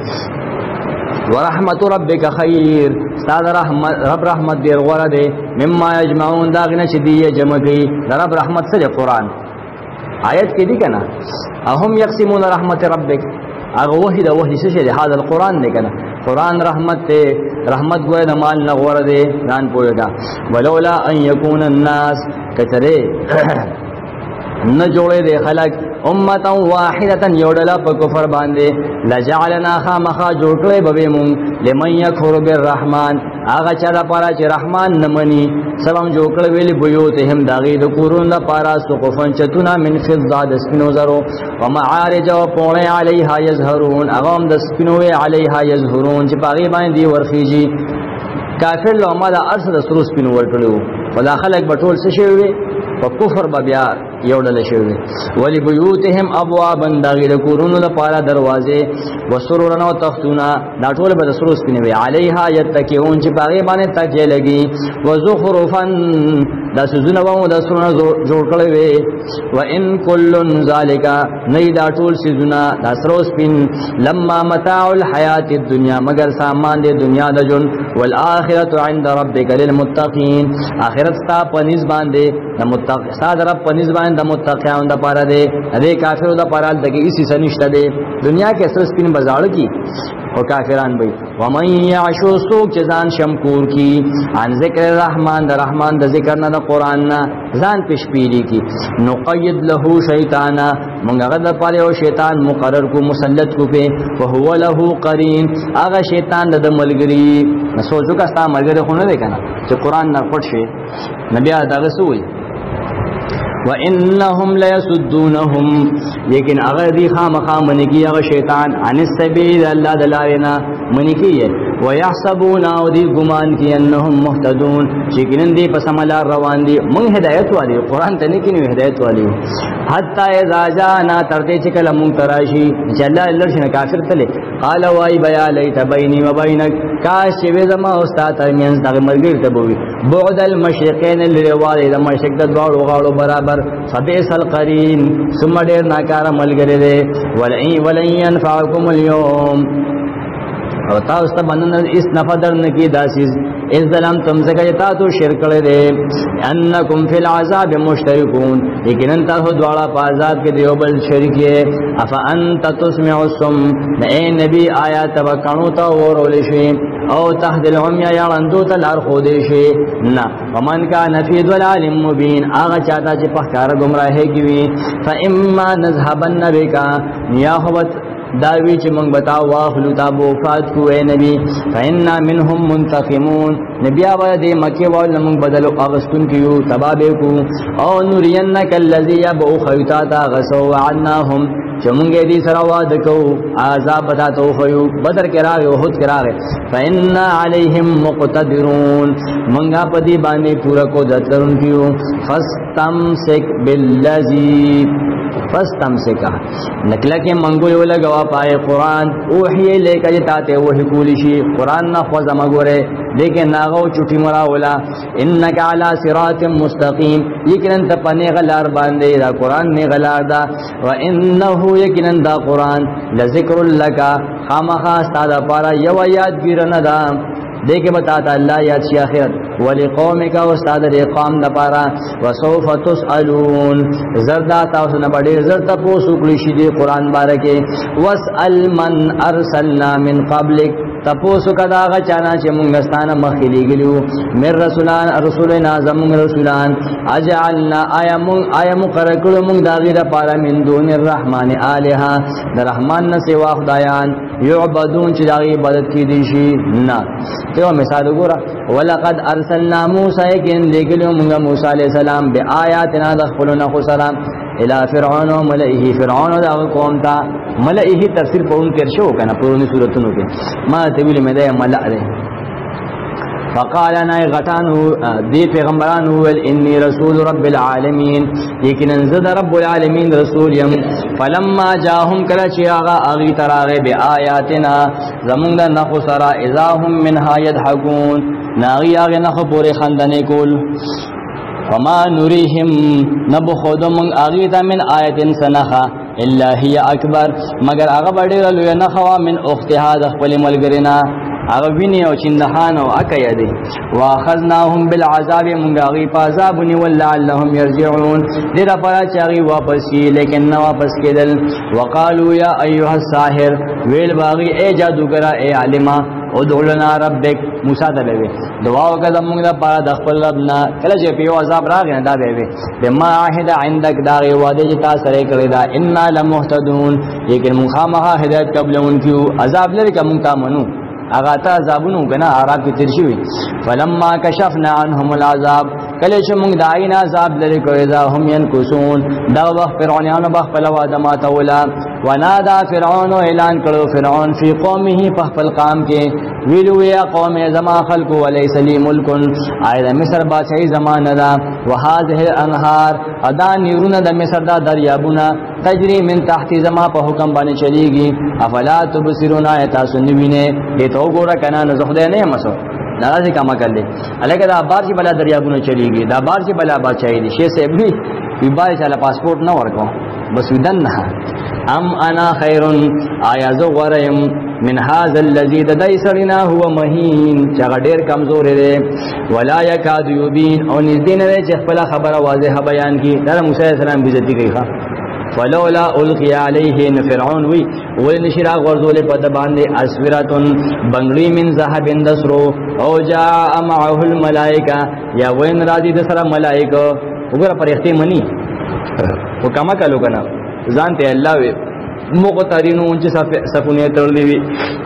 S1: ورحمت ربک خیر استاد رب رحمت دیر غرد مما یجمعون داغنا چدی جمع کی رب رحمت سے قرآن آیت کی دی کنا اہم یقسمون رحمت ربک اگر وحی دا وحی سے شد حاضر القرآن دے کنا قرآن رحمت تے رحمت گوئے نمال نغور دے نان پوئے گا ولولا ان یکون الناس کچرے نہ جوڑے دے خلق امتا واحدتا یوڑلا پا کفر باندے لجعلنا خامخا جوڑکلے ببے مون لمن یکفر بالرحمن آغا چالا پارا چی رحمان نمانی سبم جوڑکلے ویلی بیوتهم داغی دکورون دا پارا سقفن چتنا من فضا دسپنو زرو ومعارج و پونے علیہا یزہرون اغام دسپنوے علیہا یزہرون چی پاغی باندی ورخیجی کافر لو ما دا ارس دا سروس پنو ورکلو ودا خلق بطول سشوئے فکفر ببیار یوڑل شوئے ولی بیوتهم ابوابا داغی دکورون دا پارا دروازے وسرورنا و تختونا دا طول با دا سروس پنوے علیہا یتکیون چی پاغی بانے تکیے لگی وزخرفا دا سزنوان دا سرونا جوڑ کلوے وان کلن ذالکا نئی دا طول سزنا دا سروس پن لما متاع الحیات الدنیا مگر سامان دے دنیا دا جن والآخرت عند ربک للمتقین آخرت ستا پنیز باندے ستا دا رب پنیز باندے دا متقیان دا پارا دے دے کافر دا پارا دے اسی سنشتہ دے دنیا کے سرس پن بزاڑ کی اور کافران بھئی ومن یعشو سوک چزان شمکور کی عن ذکر رحمان دا ذکر نا دا قرآن نا زان پیش پیری کی نقید لہو شیطانا منگا غد پارے و شیطان مقرر کو مسلط کو پہ وہو لہو قرین آغا شیطان دا ملگری نسوچو کا ستا ملگری خونے دے کنا چھ قرآن نا پڑھ شے نبی آدھا غسوئی وَإِنَّهُمْ لَيَسُدُّونَهُمْ لیکن اگر دی خام منی کی اگر شیطان عن السبیل اللہ دلائنا منی کی ہے وَيَحْسَبُونَ او دی گمان کی انہم محتدون چکنن دی پس عملار روان دی من ہدایت والی قرآن تنکنی ہدایت والی حتی اذا جانا ترتے چکل منتراشی چلا اللہ شنا کافر تلے قال وائی بیا لیت بینی و بینک کاش چوی زما استاد ترمینز داغ مرگیر تبوی بعد المشرقین لروالی دا مشرق دا دوار وغاڑو برابر فبیس القرین ثم دیر ناکار ملگری دے ولن ینفعکم اليوم اور تا استا بندن اس نفع در نکی داسیز اس ظلم تم سے کہتا تو شرک دے انکم فی العذاب مشترکون لیکن انتا ہو دوارا پا عذاب کے دیوبل شرکی ہے افا انتا تسمع السم اے نبی آیا تبکنو تا ورولشی او تحت العمی یارندو تا لار خودشی نا ومن کا نفی دلال مبین آغا چاہتا چی پخکار گمراہے کیوی فا اما نذہبن نبکا نیاہوت داوی چی منگ بتاو واخلو تابو فات کو اے نبی فإنا منہم منتقمون نبی آباد دے مکی والا منگ بدلو اغسطن کیو تبابے کو او نورینک اللذی ابو خیوتاتا غسو وعناہم چی منگے دی سرواد کو عذاب بتاتو خیو بدر کے راگے وحد کے راگے فإنا علیہم مقتدرون منگا پدی بانے پورا کو دترن کیو فستمسک باللذی فاستمسکا نکلا کے منگول لگوا پائے قرآن اوحی لے کر جتاتے وہی کولی شی قرآن نہ خوزا مگورے لیکن ناغو چٹی مراولا انکا علی صراط مستقیم یکنن تپنے غلار باندے دا قرآن نے غلار دا وانہو یکنن دا قرآن لذکر لکا خامخا استادا پارا یو یاد گیرن دا دیکھے بتاتا اللہ یاد شی آخرت ولقومک استاد قوم دپارا وسوف تسألون زردا تاسو نه بڑے زردا پوسو کلی شی دی قرآن بارکے واسأل من ارسلنا من قبلک تپوسو کداغا چانا چه منگستان مخیلی گلیو من رسولنا زمون رسولان اجعلنا آیا مقرکلو منگ داغی دا پارا من دون الرحمن آلہا دا رحمان نسوا خدایان یعبدون چه داغی عبادت کی دیشی نا تیو مثال گورا ولقد ارسلنا موسیٰ یکن لگلیو منگا موسیٰ علیہ السلام بے آیاتنا دخلنا خسرام الى فرعون و ملئه فرعون و داغ قوم تا ملئه تفسیر پرون کرشو کنا پرونی صورتنو کے ما طویل میں دے ملع دے فقالنا غتانو دی پیغمبرانو انی رسول رب العالمین لیکن انزد رب العالمین رسول یم فلما جاہم کلچی آغا آغی تراغے بے آیاتنا زمون دا نخو سرا اذا هم منها یدحکون ناغی آغی نخو پوری خندنے کول وما نریہم نبخود من آغیتا من آیت سنخا الا ہی اکبر مگر آغا بڑیر لوی نخوا من اختها دخپل ملگرنا آغا بینی او چندخان او اکا یدی واخذناهم بالعذاب من آغی پازابنی واللعلهم یرجعون دیرا پرا چاگی واپسی لیکن نہ واپس کے دل وقالو یا ایوہ الساحر ویل باغی اے جادوگرا اے علمہ ادعو لنا ربک موسیٰ تا بے دعاو کا زمونگ دا پارا دخپل ربنا کلا جے پیو عذاب راگینا دا بے بما آہد عندک داغی وعدے جتا سرے کردہ انا لمحتدون لیکن مخامخا ہدایت قبل ان کیو عذاب لرکا منتا منو اغاتا عذابنو کنا عراب کی ترشوی فلما کشفنا عنهم العذاب کلیش منگ دائینا عذاب لرکو اذا هم ینکسون دا وقت فرعونیانو بخپل وادما تولا ونادا فرعون اعلان کرو فرعون فی قومه پخپل قام کے ویلو یا قوم زما خلقو ولیس لی ملکن آئیدا مصر بادشاہی زمان دا وحاظہ الانہار ادا نیرون دا مصر دا دریابونا تجری من تحتی زما پا حکم بانے چلی گی افلا تبصرون آیتا سنوینے یہ تو گورا کنا نزخدے نہیں مسو ناراضی کاما کر لے علیکہ دا بار چی بلا دریابونا چلی گی دا بار چی بلا بادشاہی دی شیخ سے بھی بار چالا پاسپورٹ نہ ورکو بس ودن نہ ام انا خیرن آیا زو غریم من هذا الذي دای سرنا هو مهین چا ډیر کمزور دی ولا یکاد یبین او نذین نه چخپل خبر واضح بیان کی دا موسی علیہ السلام بیزتی کوي ښا فلولا القی علیه فرعون وی ول نشرا غرزول پد باندې اسوراتن بنگلی من ذهب اندسرو او جاء معه الملائکه یا وین راضی د سره ملائکه وګره پرختی منی وکما کلو کنا ځانته الله وی مقترینو چې سفونه ترلی وی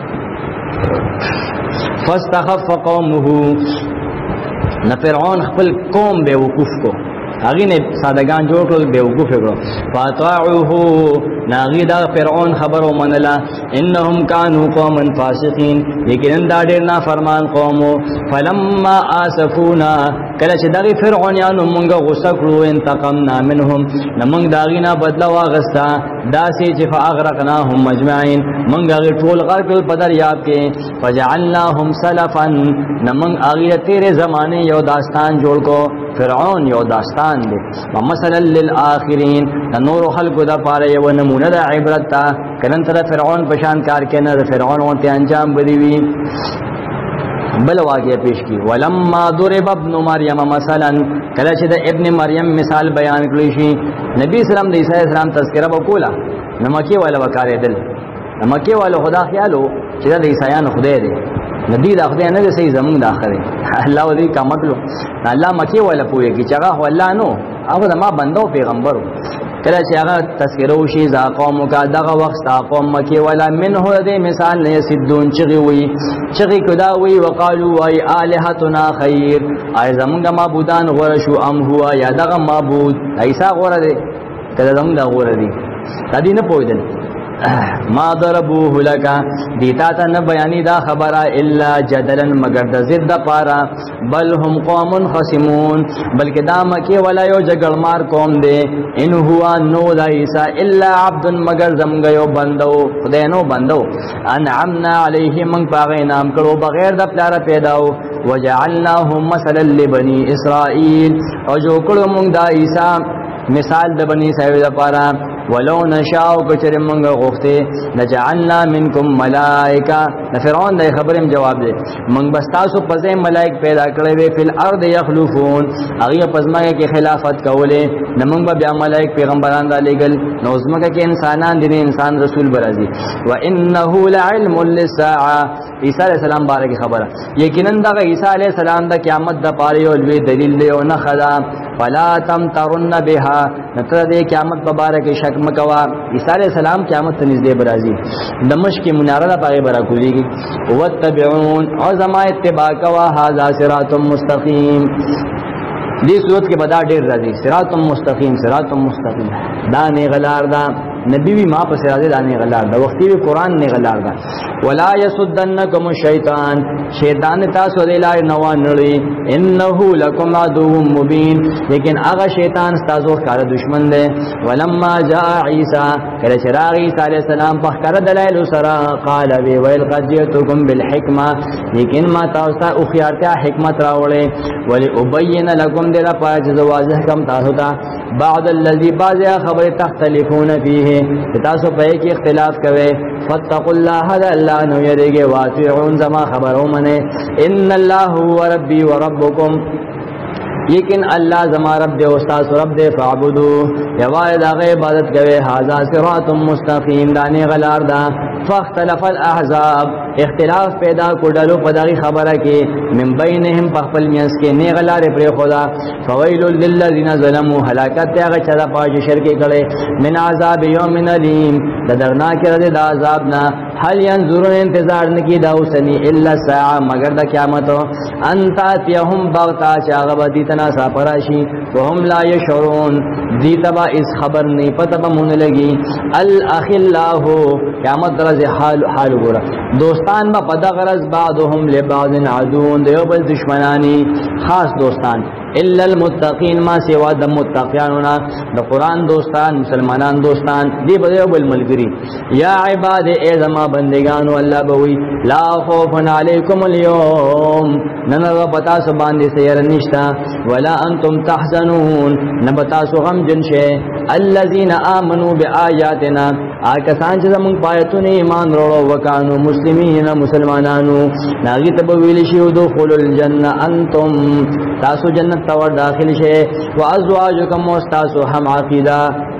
S1: فاستخف قومه نہ فرعون خپل قوم بے وقوف کو اگی نے سادگان جوڑ کر بے وقوف کرو فاطاعوه ناغی دا فرعون خبر و منلا انہم کانو قوما فاسقین لیکن دا دیر نا فرمان قومو فلما آسفونا کلچ داغی فرعون یانو منگا غصہ کرو انتقمنا منہم نمنگ داغینا بدلا واغستا دا سی چی فاغرقناهم مجمعین منگ آغی طول غرقل پدر یاب کے فجعلناهم سلفا نمنگ آغی تیرے زمانے یو داستان جوڑ کو فرعون یو داستان دے ومثلا للآخرین نور خلق دا پارے یو نمونہ دا عبرت تا کنن تر فرعون پشان کار کے نہ فرعون ہوتے انجام بدیوی بل واقعہ پیش کی ولما ضرب ابن مریم مثلا کلچ دا ابن مریم مثال بیان کلیشی نبی اسلام د عیسی السلام تذکرہ وکولا نمکی والا وکارے دل نمکی والا خدا خیالو چې دا عیسایان خدای دی ندی دا خدای نه صحیح زمون داخله الله ولي کا مطلب الله مکی والا پوهه کی چغه هو الله نو هغه ما بندو پیغمبرو کله چې هغه تذکرہ وشي ذا قوم کا دغه وخت قوم مکی والا منه دې مثال نه سدون چغي وي چغي کدا وي وقالو اي الہتنا خیر ای زمونږه معبودان غوړ شو ام هوا یا دغه معبود ایسا غوړ دې کله زمونږه غوړ دي تدی نه پویدل ما ضربوه لك دیتا تا نہ بیانی دا خبرہ الا جدلا مگر دا ضد پارا بل هم قوم خصمون بلکہ دا مکی ولا یو جگڑ مار قوم دے ان ہوا نو دا عیسیٰ الا عبد مگر زمگیو بندو خدینو بندو انعمنا علیہ من پاغی نام کرو بغیر دا پلارا پیداو وجعلناهم مثلا لبنی اسرائیل اور جو کرو منگ دا عیسیٰ مثال دا بنی اسرائیل دا پارا ولو نشاء کچر منگ غفتے لجعلنا منکم ملائکہ فرعون دے خبرم جواب دے منگ بستاسو پزے ملائک پیدا کرے وے فی الارض یخلفون اغیہ پزمگہ کی خلافت کولے نمنگ با بیا ملائک پیغمبران دا لگل نوزمگہ کے انسانان دین انسان رسول برازی وَإِنَّهُ لَعِلْمٌ لِلسَّاعَةِ عیسیٰ علیہ السلام بارے کی خبر یقیناً دا عیسیٰ علیہ السلام دا قیامت دا پاری علوی دلیل دے و نخدا فلا تمترن بها نتر دے قیامت مبارک شک مکوا عیسیٰ علیہ السلام قیامت تنیز دے برازی دمشق کی منارہ دا پاگے برا کولی گی واتبعون اور زما اتباع کوا ھذا صراط مستقیم دی صورت کے بدا ڈیر رازی صراط مستقیم دانے غلار دا نبی بھی ماں پس رازی دانے غلار دا وقتی بھی قرآن نے غلار دا ولا یسدنکم الشیطان شیطان تاسو دے لائے نوان نڑی انہو لکم عدو مبین لیکن اغا شیطان ستاسو کار دشمن دے ولما جاء عیسیٰ کہ چراغ عیسیٰ علیہ السلام پخ کر دلائل سرا قال بی ویل قد جئتکم بالحکمہ لیکن ما تاستا اخیارتیا حکمت راوڑے ولی ابین لکم دے لپا جز واضح کم تاسوتا بعد اللذی بازیا خبر تختلفون فیہ تاسو پہ کی اختلاف کوئے فاتقوا اللہ دا اللہ نو یدگے واتعون زما خبرو منے ان اللہ هو ربی و ربکم لیکن اللہ زما رب دے استاذ رب دے فعبدو یوائد آغے عبادت کوئے حاضا صراط مستقیم دانے غلار دا فاختلف الاحزاب اختلاف پیدا کو ڈالو پداغی خبرہ کی من بینہم پخپل میانس کے نیغلار پر خدا فویل للذین ظلموا حلاکت تیاغ چدا پاش شرکی کرے من عذاب یوم علیم لدرنا کی رد دا عذابنا حل ینظرون انتظار نکی داو سنی الا ساعة مگر دا قیامتو انتاتیہم بغتا چاغب دیتنا سا پراشی وهم لا یشعرون دیتبا اس خبر نہیں پتبا من لگی الاخلاہ قیامت درز حال گورا دوستان با پدا غرض بعضهم لبعض عدون دیو بل دشمنانی خاص دوستان الا المتقین ما سوا د متقیانونا د قرآن دوستان مسلمانان دوستان دی بدیو بل ملگری یا عباد اے زما بندگانو اللہ بوی لا خوف علیکم اليوم ننر بتا سو باندے سیر نشتا ولا انتم تحزنون نبتا سو غم جنشے الذین آمنوا بآیاتنا آکسان چیزا منگ پایتون ایمان روڑو وکانو مسلمین مسلمانانو ناغی تبویلشی دخول الجنہ انتم تاسو جنت تور داخل شے وازواجکم واستاسو ہم عقیدہ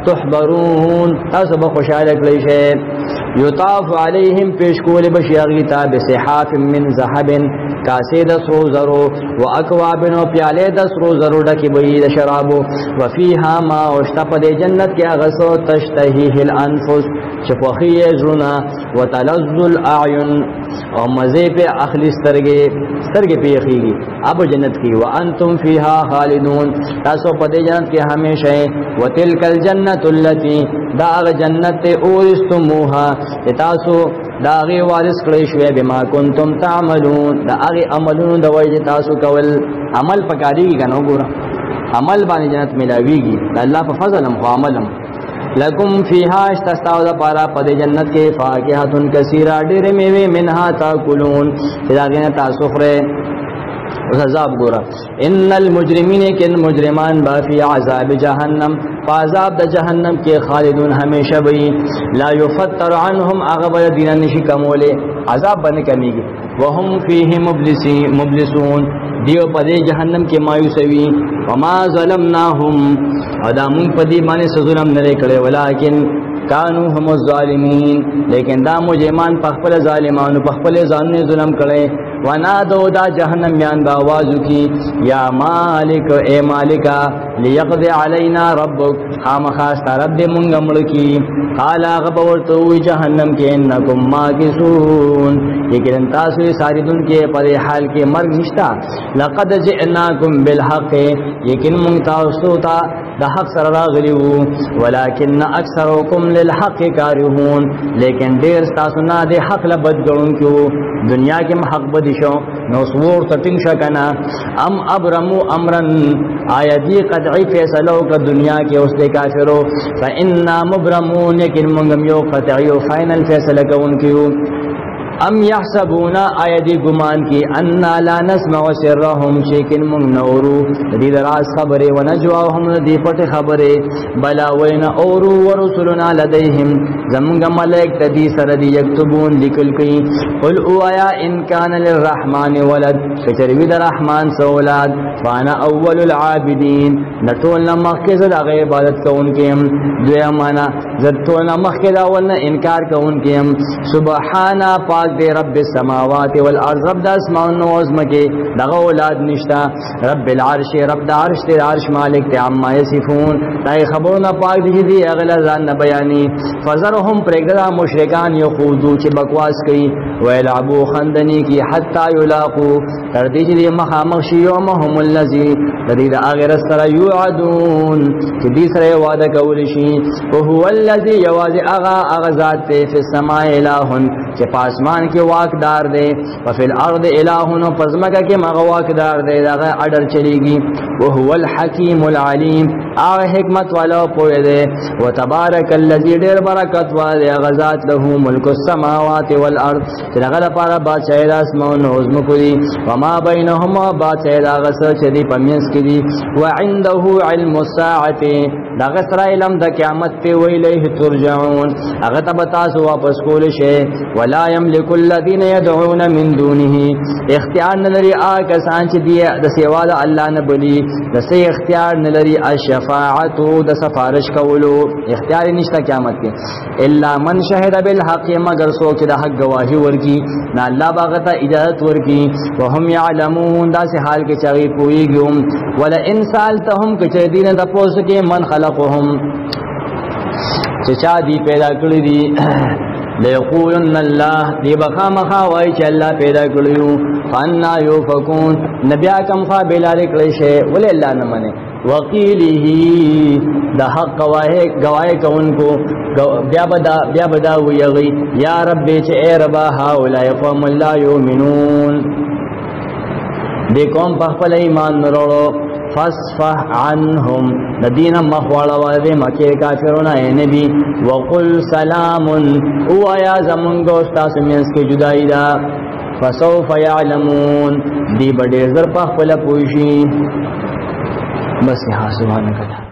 S1: تحبرون تاسو بخوشالک لیشے یطاف علیہم پیشکول بشیاغیتا بسحاف من زحب کاسے دسرو زرو و اکوابن و پیالے دسرو زرو ڈکی بید شرابو وفیہا ما اشتپ دے جنت کے اغسو تشتہیہ الانفس چپوخی زرنا و تلذ الاعین اور مزے پہ اخلی سترگے پہ یخیگی اب جنت کی وانتم فیہا خالدون تاسو پدے جنت کے ہمیشہ و تلک الجنت اللتی داغ جنت اورستموہا تاسو داغی وارث کړی شوی بما کنتم تعملون داغی عملون د وجه تاسو کول عمل پکاریږي کنه ګور عمل باندې جنت ملاویږي الله په فضل هم عملم لکم فیہا اشتستاو دا پارا پد جنت کے فاکہتن کثیرہ ڈیر میوے منہا تاکلون داغی تاسو خرے اس عذاب گورا ان المجرمین کن مجرمان بافی عذاب جہنم فعذاب دا جہنم کے خالدون ہمیشہ بئی لا یفتر عنہم اغبر دینا نشی کمولے عذاب بنے کمی گی وہم فیہ مبلسون دیو پدے جہنم کے مایوسوی وما ظلمناہم ادامون پدی مانے سے ظلم نرے کرے ولیکن کانو ہم الظالمین لیکن دا مجرمان پخپل ظالمان پخپل ظالمین ظلم کرے ونادو دا جہنم میان باوازو کی یا مالک اے مالکا لیقضی علینا ربک خامخاستا رب دے منگا ملکی قالا غبورتوی جہنم کے انکم ماکسون لیکن انتاسوی ساری دن کے پر حال کے مرگ نشتا لقد جئناکم بالحق لیکن منگتاوستو تا د حق سره راغلی وو ولکن اکثرکم للحق کارهون لیکن ډیر تاسو نه د حق له بدګونکو دنیا کې حق بدی شو نو سور تټینګ شکنا ام ابرمو امرن آیدی قطعی فیصلو کا دنیا کے اس دے کافرو فإنا مبرمون لیکن منگم یو قطعی و فائنل فیصلہ کا ان کیو ام یحسبونا آیدی گمان کی انا لا نسمع سرهم شیکن من نورو دی دراز خبرے و نجواهم دی پٹ خبرے بلا وین اورو ورسلنا لدیهم زمگا ملک تدی سردی یکتبون لکل کی قل او آیا ان کان للرحمن ولد کچروی در رحمان سولاد فانا اول العابدین نتولنا مخیز دا غیر عبادت کون کیم دویا مانا زدتولنا مخیز اولنا انکار کون کیم سبحانا پاک دے رب السماوات والارض رب دا اسمان نوزم کے دغا اولاد نشتا رب العرش رب دا عرش تے عرش مالک تے عما یصفون تائی خبرنا پاک دی دی اغلا زان بیانی فذرهم پرگدا مشرکان یخوضو چی بکواس کی ویلعبو خندنی کی حتی یلاقو تردی چی دی مخامخشی یومهم اللذی تردید آغر سر یوعدون چی دی سر وعدہ کولشی وهو اللذی یواز اغزات تے فی السماء الہن چی پاسمان کے واقدار دے وفی الارض الہن و پزمکہ کے مغواقدار دے داغا اڈر چلی گی وهو الحکیم العلیم آغا حکمت والا پوئے دے وتبارک اللذی دیر برکت والے غزات لہو ملک السماوات والارض چلغل پارا بادشاہ دا اسمان نوزم کلی وما بینہما بادشاہ دا غصر چدی پمینس کی دی وعندہو علم الساعت دا غصر علم دا قیامت پہ ویلیہ ترجعون اغتا بتاسو واپس کول شے ولا یملک الذین یدعون من دونه اختیار نلری آکسان چی دی دا سیوال اللہ نبلی دا سی اختیار نلری الشفاعتو دا سفارش کولو اختیار نشتا قیامت کے الا من شہد بالحق مگر سوک دا حق گواہی ورکی نا اللہ باغتا اجازت ورکی وهم یعلمون دا سی حال کے چاگی پوئی گیوم ولا انسالتهم کچھ دین دا پوس کے من خلقهم چچا دی پیدا کردی دی لیقولن اللہ دی بخا مخا وائی چا اللہ پیدا کریو فانا یوفکون نبیا کم خوا بیلاری کلیشے ولی اللہ نمانے وقیلی دا حق گواہے کون کو بیا بدا ویغی یا رب چا اے ربا ہاولائی قوم اللہ یومنون دی قوم پخپل ایمان نروڑو فاصفح عنهم ندینا مخوالا والدے مکہ کافرون اے نبی وقل سلام او آیا زمانگو استاس منس کے جدائی دا فسوف یعلمون دی بڑے ذر پخپل پوشی بس یہاں سبحانک اللہ